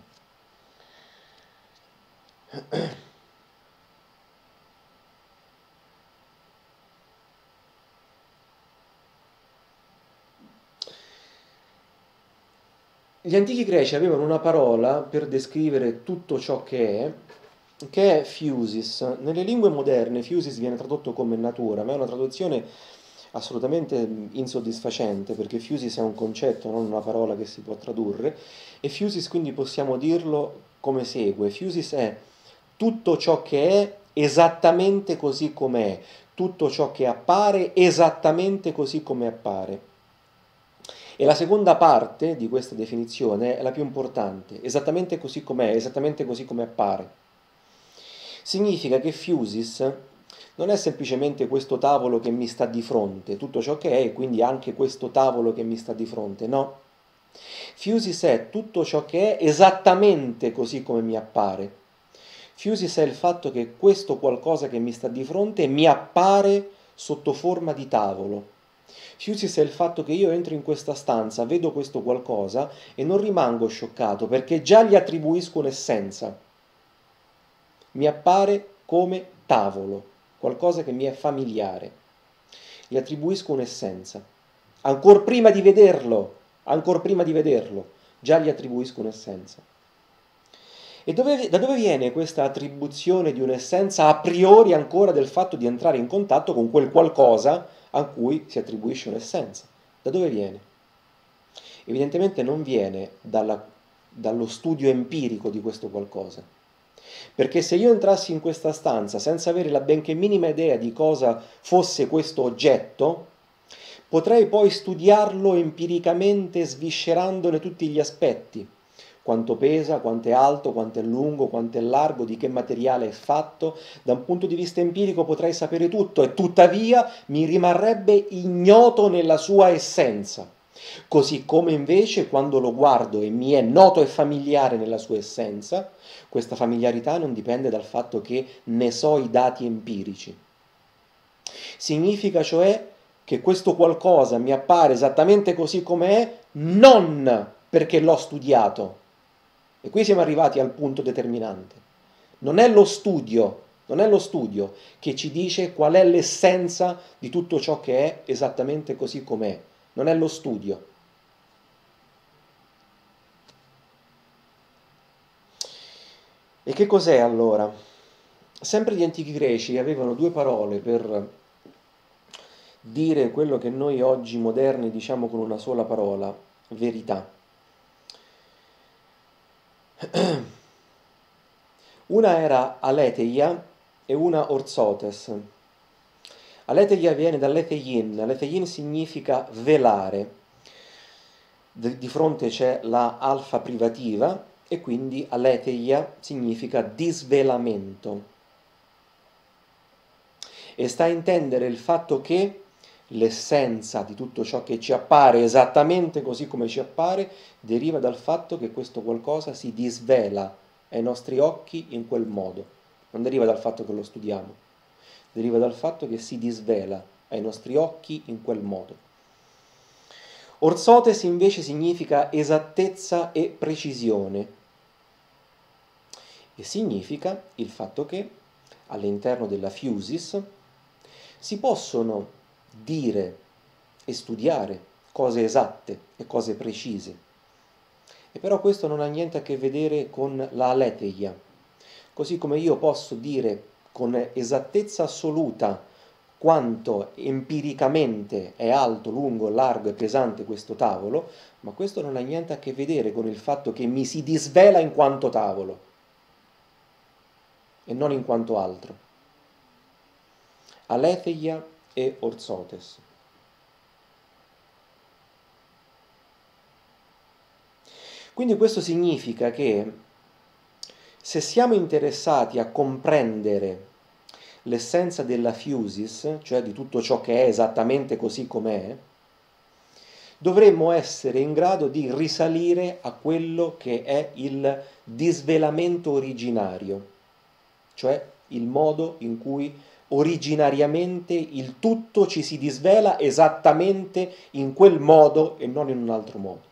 S1: Gli antichi greci avevano una parola per descrivere tutto ciò che è physis. Nelle lingue moderne physis viene tradotto come natura, ma è una traduzione assolutamente insoddisfacente, perché physis è un concetto, non una parola che si può tradurre, e physis quindi possiamo dirlo come segue. Physis è tutto ciò che è esattamente così com'è, tutto ciò che appare esattamente così come appare. E la seconda parte di questa definizione è la più importante, esattamente così com'è, esattamente così come appare. Significa che physis non è semplicemente questo tavolo che mi sta di fronte, tutto ciò che è, e quindi anche questo tavolo che mi sta di fronte, no. Physis è tutto ciò che è esattamente così come mi appare. Physis è il fatto che questo qualcosa che mi sta di fronte mi appare sotto forma di tavolo. Physis è il fatto che io entro in questa stanza, vedo questo qualcosa e non rimango scioccato perché già gli attribuisco un'essenza. Mi appare come tavolo, qualcosa che mi è familiare. Gli attribuisco un'essenza. Ancor prima di vederlo, già gli attribuisco un'essenza. E da dove viene questa attribuzione di un'essenza a priori ancora del fatto di entrare in contatto con quel qualcosa a cui si attribuisce un'essenza? Da dove viene? Evidentemente non viene dallo studio empirico di questo qualcosa. Perché se io entrassi in questa stanza senza avere la benché minima idea di cosa fosse questo oggetto, potrei poi studiarlo empiricamente sviscerandone tutti gli aspetti. Quanto pesa, quanto è alto, quanto è lungo, quanto è largo, di che materiale è fatto. Da un punto di vista empirico potrei sapere tutto e tuttavia mi rimarrebbe ignoto nella sua essenza. Così come invece quando lo guardo e mi è noto e familiare nella sua essenza, questa familiarità non dipende dal fatto che ne so i dati empirici. Significa cioè che questo qualcosa mi appare esattamente così come è, non perché l'ho studiato. E qui siamo arrivati al punto determinante. Non è lo studio che ci dice qual è l'essenza di tutto ciò che è esattamente così com'è. Non è lo studio. E che cos'è allora? Sempre gli antichi greci avevano due parole per dire quello che noi oggi moderni diciamo con una sola parola: verità. Una era aletheia e una orzotes. Aletheia viene dall'ethein, alethein significa velare. Di fronte c'è la alfa privativa e quindi aletheia significa disvelamento. E sta a intendere il fatto che l'essenza di tutto ciò che ci appare esattamente così come ci appare deriva dal fatto che questo qualcosa si disvela ai nostri occhi in quel modo. Non deriva dal fatto che lo studiamo, deriva dal fatto che si disvela ai nostri occhi in quel modo. Orzotes invece significa esattezza e precisione e significa il fatto che all'interno della fusis si possono dire e studiare cose esatte e cose precise. E però questo non ha niente a che vedere con la aletheia. Così come io posso dire con esattezza assoluta quanto empiricamente è alto, lungo, largo e pesante questo tavolo, ma questo non ha niente a che vedere con il fatto che mi si disvela in quanto tavolo e non in quanto altro. Aletheia e orzotes. Quindi questo significa che se siamo interessati a comprendere l'essenza della fusis, cioè di tutto ciò che è esattamente così com'è, dovremmo essere in grado di risalire a quello che è il disvelamento originario, cioè il modo in cui originariamente il tutto ci si disvela esattamente in quel modo e non in un altro modo.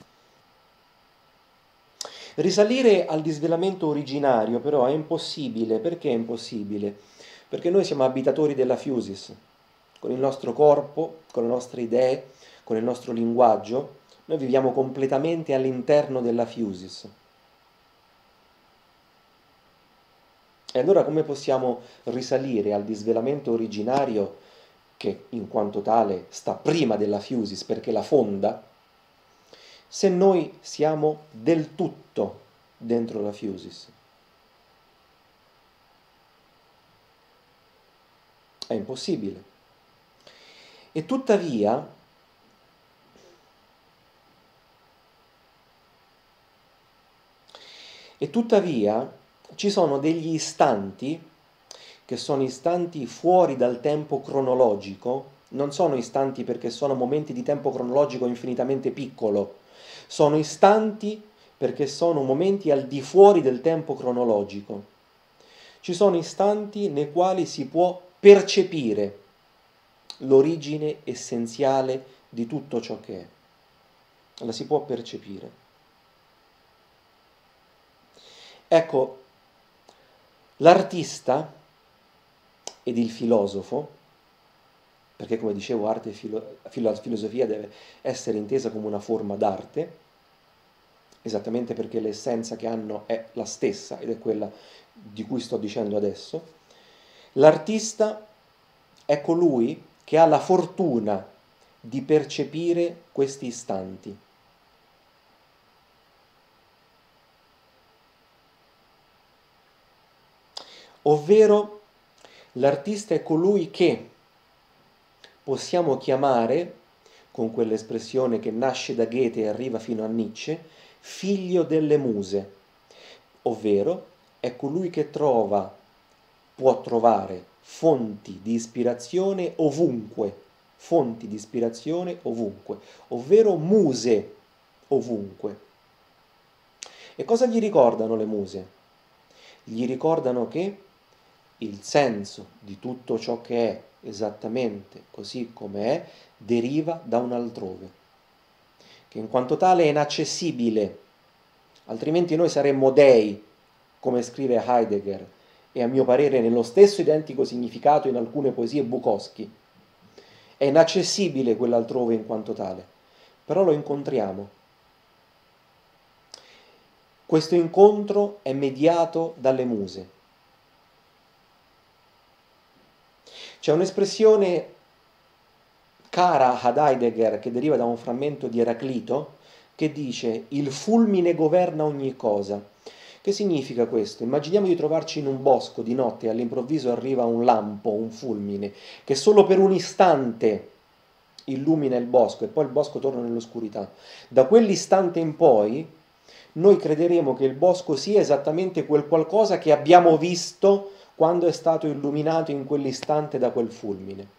S1: Risalire al disvelamento originario però è impossibile. Perché è impossibile? Perché noi siamo abitatori della fusis, con il nostro corpo, con le nostre idee, con il nostro linguaggio, noi viviamo completamente all'interno della fusis. E allora come possiamo risalire al disvelamento originario che in quanto tale sta prima della fusis perché la fonda, se noi siamo del tutto dentro la fusis? È impossibile. E tuttavia ci sono degli istanti che sono istanti fuori dal tempo cronologico, non sono istanti perché sono momenti di tempo cronologico infinitamente piccolo, sono istanti perché sono momenti al di fuori del tempo cronologico. Ci sono istanti nei quali si può percepire l'origine essenziale di tutto ciò che è. La si può percepire. Ecco, l'artista ed il filosofo, perché come dicevo arte filosofia deve essere intesa come una forma d'arte, esattamente perché l'essenza che hanno è la stessa ed è quella di cui sto dicendo adesso, l'artista è colui che ha la fortuna di percepire questi istanti. Ovvero l'artista è colui che possiamo chiamare, con quell'espressione che nasce da Goethe e arriva fino a Nietzsche, figlio delle muse, ovvero è colui che può trovare fonti di ispirazione ovunque, ovvero muse ovunque. E cosa gli ricordano le muse? Gli ricordano che il senso di tutto ciò che è esattamente così come è deriva da un altrove, che in quanto tale è inaccessibile, altrimenti noi saremmo dei, come scrive Heidegger, e a mio parere nello stesso identico significato in alcune poesie Bukowski. È inaccessibile quell'altrove in quanto tale, però lo incontriamo. Questo incontro è mediato dalle muse. C'è un'espressione cara ad Heidegger che deriva da un frammento di Eraclito che dice il fulmine governa ogni cosa. Che significa questo? Immaginiamo di trovarci in un bosco di notte e all'improvviso arriva un lampo, un fulmine, che solo per un istante illumina il bosco e poi il bosco torna nell'oscurità. Da quell'istante in poi noi crederemo che il bosco sia esattamente quel qualcosa che abbiamo visto quando è stato illuminato in quell'istante da quel fulmine.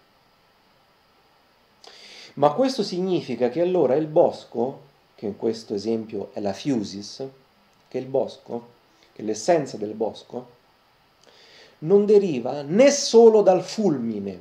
S1: Ma questo significa che allora il bosco, che in questo esempio è la fusis, che il bosco, che l'essenza del bosco, non deriva né solo dal fulmine,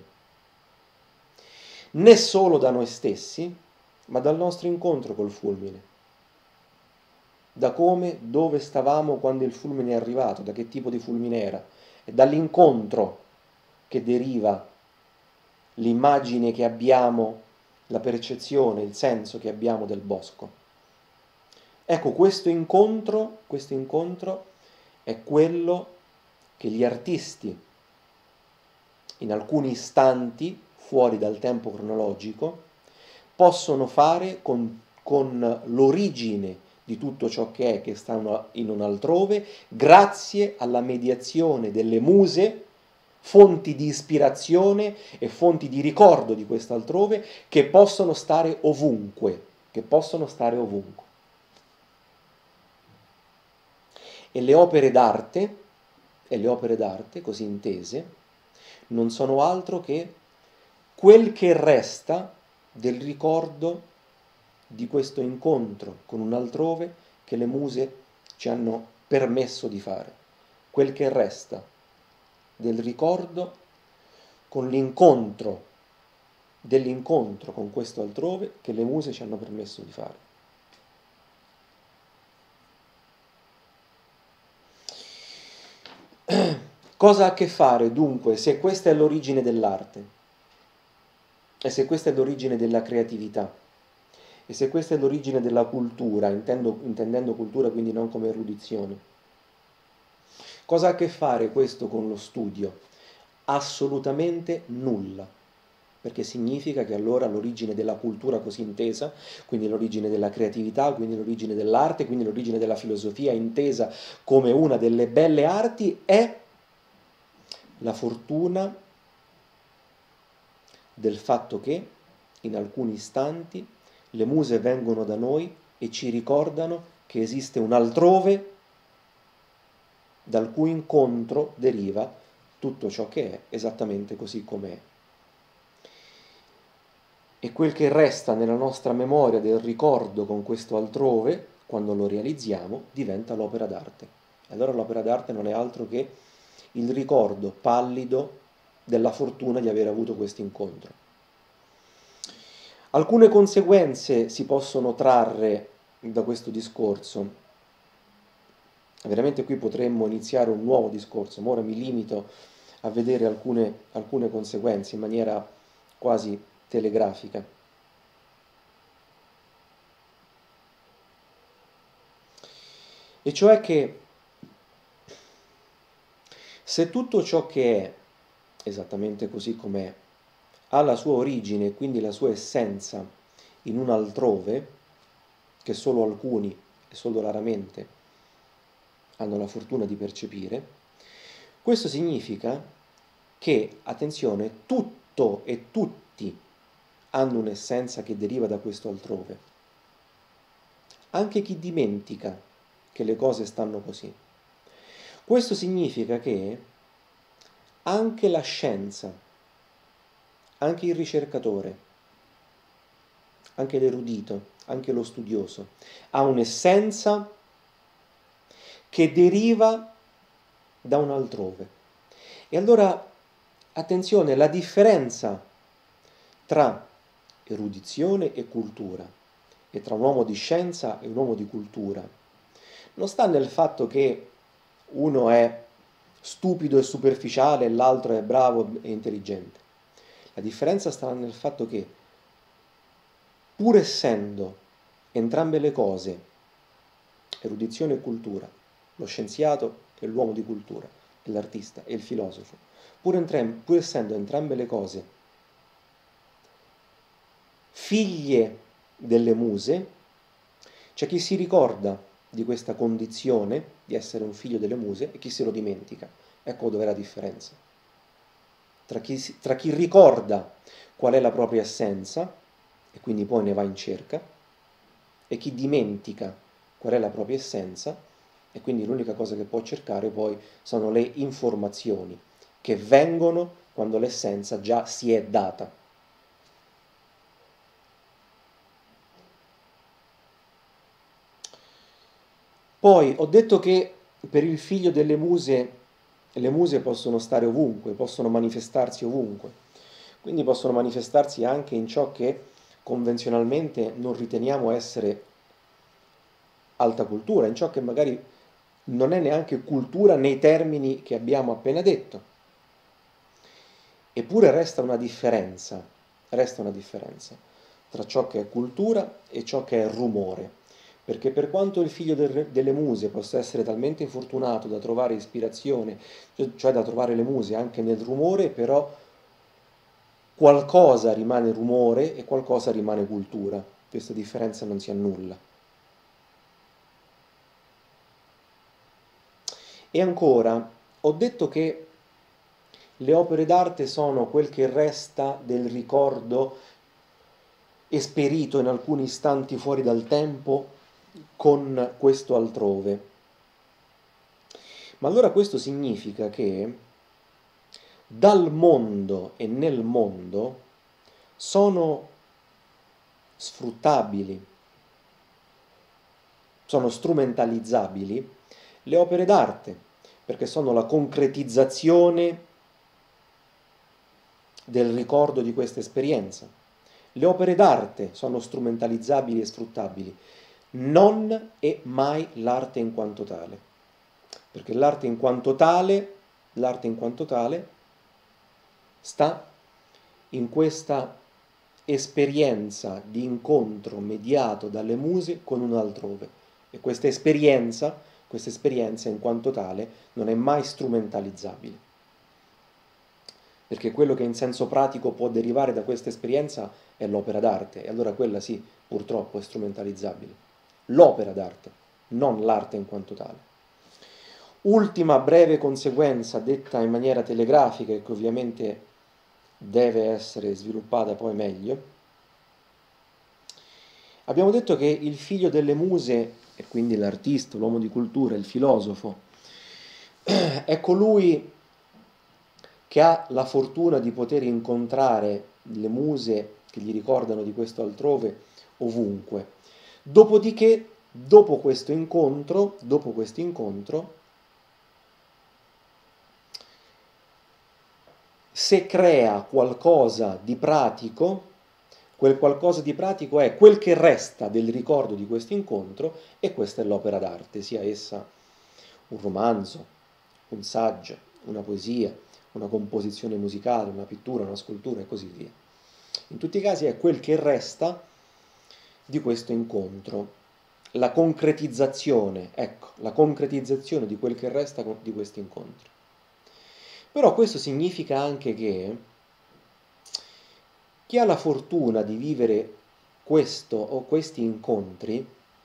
S1: né solo da noi stessi, ma dal nostro incontro col fulmine. Da come, dove stavamo quando il fulmine è arrivato, da che tipo di fulmine era. È dall'incontro che deriva l'immagine che abbiamo, la percezione, il senso che abbiamo del bosco. Ecco, questo incontro è quello che gli artisti, in alcuni istanti, fuori dal tempo cronologico, possono fare con l'origine di tutto ciò che sta in un altrove, grazie alla mediazione delle muse, fonti di ispirazione e fonti di ricordo di quest'altrove, che possono stare ovunque, E le opere d'arte, così intese, non sono altro che quel che resta del ricordo di questo incontro con un altrove che le muse ci hanno permesso di fare. Quel che resta del ricordo con dell'incontro con questo altrove che le muse ci hanno permesso di fare. Cosa ha a che fare dunque se questa è l'origine dell'arte e se questa è l'origine della creatività e se questa è l'origine della cultura, intendendo cultura quindi non come erudizione? Cosa ha a che fare questo con lo studio? Assolutamente nulla, perché significa che allora l'origine della cultura così intesa, quindi l'origine della creatività, quindi l'origine dell'arte, quindi l'origine della filosofia intesa come una delle belle arti, è la fortuna del fatto che in alcuni istanti le muse vengono da noi e ci ricordano che esiste un altrove dal cui incontro deriva tutto ciò che è esattamente così com'è. E quel che resta nella nostra memoria del ricordo con questo altrove, quando lo realizziamo, diventa l'opera d'arte. E allora l'opera d'arte non è altro che il ricordo pallido della fortuna di aver avuto questo incontro. Alcune conseguenze si possono trarre da questo discorso. Veramente qui potremmo iniziare un nuovo discorso, ma ora mi limito a vedere alcune conseguenze in maniera quasi telegrafica. E cioè che se tutto ciò che è esattamente così com'è ha la sua origine, quindi la sua essenza, in un altrove, che solo alcuni e solo raramente hanno la fortuna di percepire, questo significa che, attenzione, tutto e tutti hanno un'essenza che deriva da questo altrove. Anche chi dimentica che le cose stanno così. Questo significa che anche la scienza, anche il ricercatore, anche l'erudito, anche lo studioso, ha un'essenza che deriva da un altrove. E allora, attenzione, la differenza tra erudizione e cultura, e tra un uomo di scienza e un uomo di cultura, non sta nel fatto che uno è stupido e superficiale e l'altro è bravo e intelligente. La differenza sta nel fatto che, pur essendo entrambe le cose erudizione e cultura, lo scienziato e l'uomo di cultura, e l'artista e il filosofo, pur essendo entrambe le cose figlie delle muse, c'è chi si ricorda di questa condizione di essere un figlio delle muse e chi se lo dimentica. Ecco dov'è la differenza. Tra chi ricorda qual è la propria essenza e quindi poi ne va in cerca, e chi dimentica qual è la propria essenza e quindi l'unica cosa che può cercare poi sono le informazioni che vengono quando l'essenza già si è data. Poi ho detto che per il figlio delle muse, le muse possono stare ovunque, possono manifestarsi ovunque, quindi possono manifestarsi anche in ciò che convenzionalmente non riteniamo essere alta cultura, in ciò che magari non è neanche cultura nei termini che abbiamo appena detto. Eppure resta una differenza tra ciò che è cultura e ciò che è rumore. Perché per quanto il figlio delle muse possa essere talmente infortunato da trovare ispirazione, cioè da trovare le muse anche nel rumore, però qualcosa rimane rumore e qualcosa rimane cultura. Questa differenza non si annulla. E ancora, ho detto che le opere d'arte sono quel che resta del ricordo esperito in alcuni istanti fuori dal tempo con questo altrove. Ma allora questo significa che dal mondo e nel mondo sono sfruttabili, sono strumentalizzabili le opere d'arte, perché sono la concretizzazione del ricordo di questa esperienza. Le opere d'arte sono strumentalizzabili e sfruttabili, non e mai l'arte in quanto tale, perché l'arte in quanto tale sta in questa esperienza di incontro mediato dalle muse con un altrove, e questa esperienza in quanto tale non è mai strumentalizzabile, perché quello che in senso pratico può derivare da questa esperienza è l'opera d'arte, e allora quella sì, purtroppo è strumentalizzabile. L'opera d'arte, non l'arte in quanto tale. Ultima breve conseguenza, detta in maniera telegrafica e che ovviamente deve essere sviluppata poi meglio. Abbiamo detto che il figlio delle muse, e quindi l'artista, l'uomo di cultura, il filosofo, è colui che ha la fortuna di poter incontrare le muse che gli ricordano di questo altrove ovunque. Dopodiché, dopo questo incontro, se crea qualcosa di pratico, quel qualcosa di pratico è quel che resta del ricordo di questo incontro, e questa è l'opera d'arte, sia essa un romanzo, un saggio, una poesia, una composizione musicale, una pittura, una scultura e così via. In tutti i casi è quel che resta di questo incontro, la concretizzazione, ecco, la concretizzazione di quel che resta di questo incontro. Però questo significa anche che chi ha la fortuna di vivere questo o questi incontri,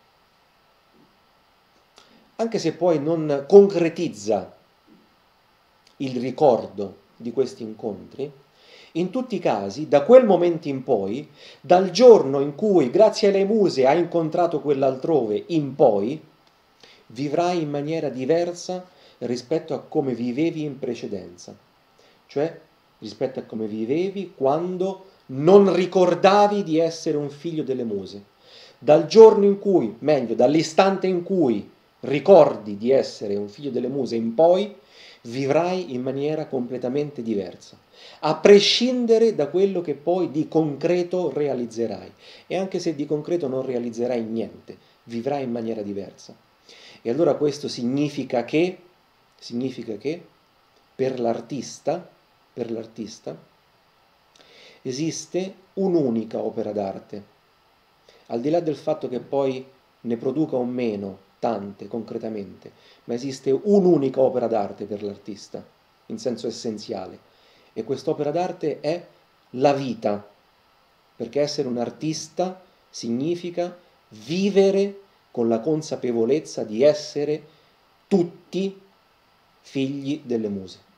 S1: anche se poi non concretizza il ricordo di questi incontri, in tutti i casi, da quel momento in poi, dal giorno in cui, grazie alle muse, hai incontrato quell'altrove in poi, vivrai in maniera diversa rispetto a come vivevi in precedenza, cioè rispetto a come vivevi quando non ricordavi di essere un figlio delle muse. Dal giorno in cui, meglio, dall'istante in cui ricordi di essere un figlio delle muse in poi, vivrai in maniera completamente diversa, a prescindere da quello che poi di concreto realizzerai. E anche se di concreto non realizzerai niente, vivrai in maniera diversa. E allora questo significa che per l'artista esiste un'unica opera d'arte, al di là del fatto che poi ne produca o meno tante concretamente, ma esiste un'unica opera d'arte per l'artista, in senso essenziale, e quest'opera d'arte è la vita, perché essere un artista significa vivere con la consapevolezza di essere tutti figli delle muse.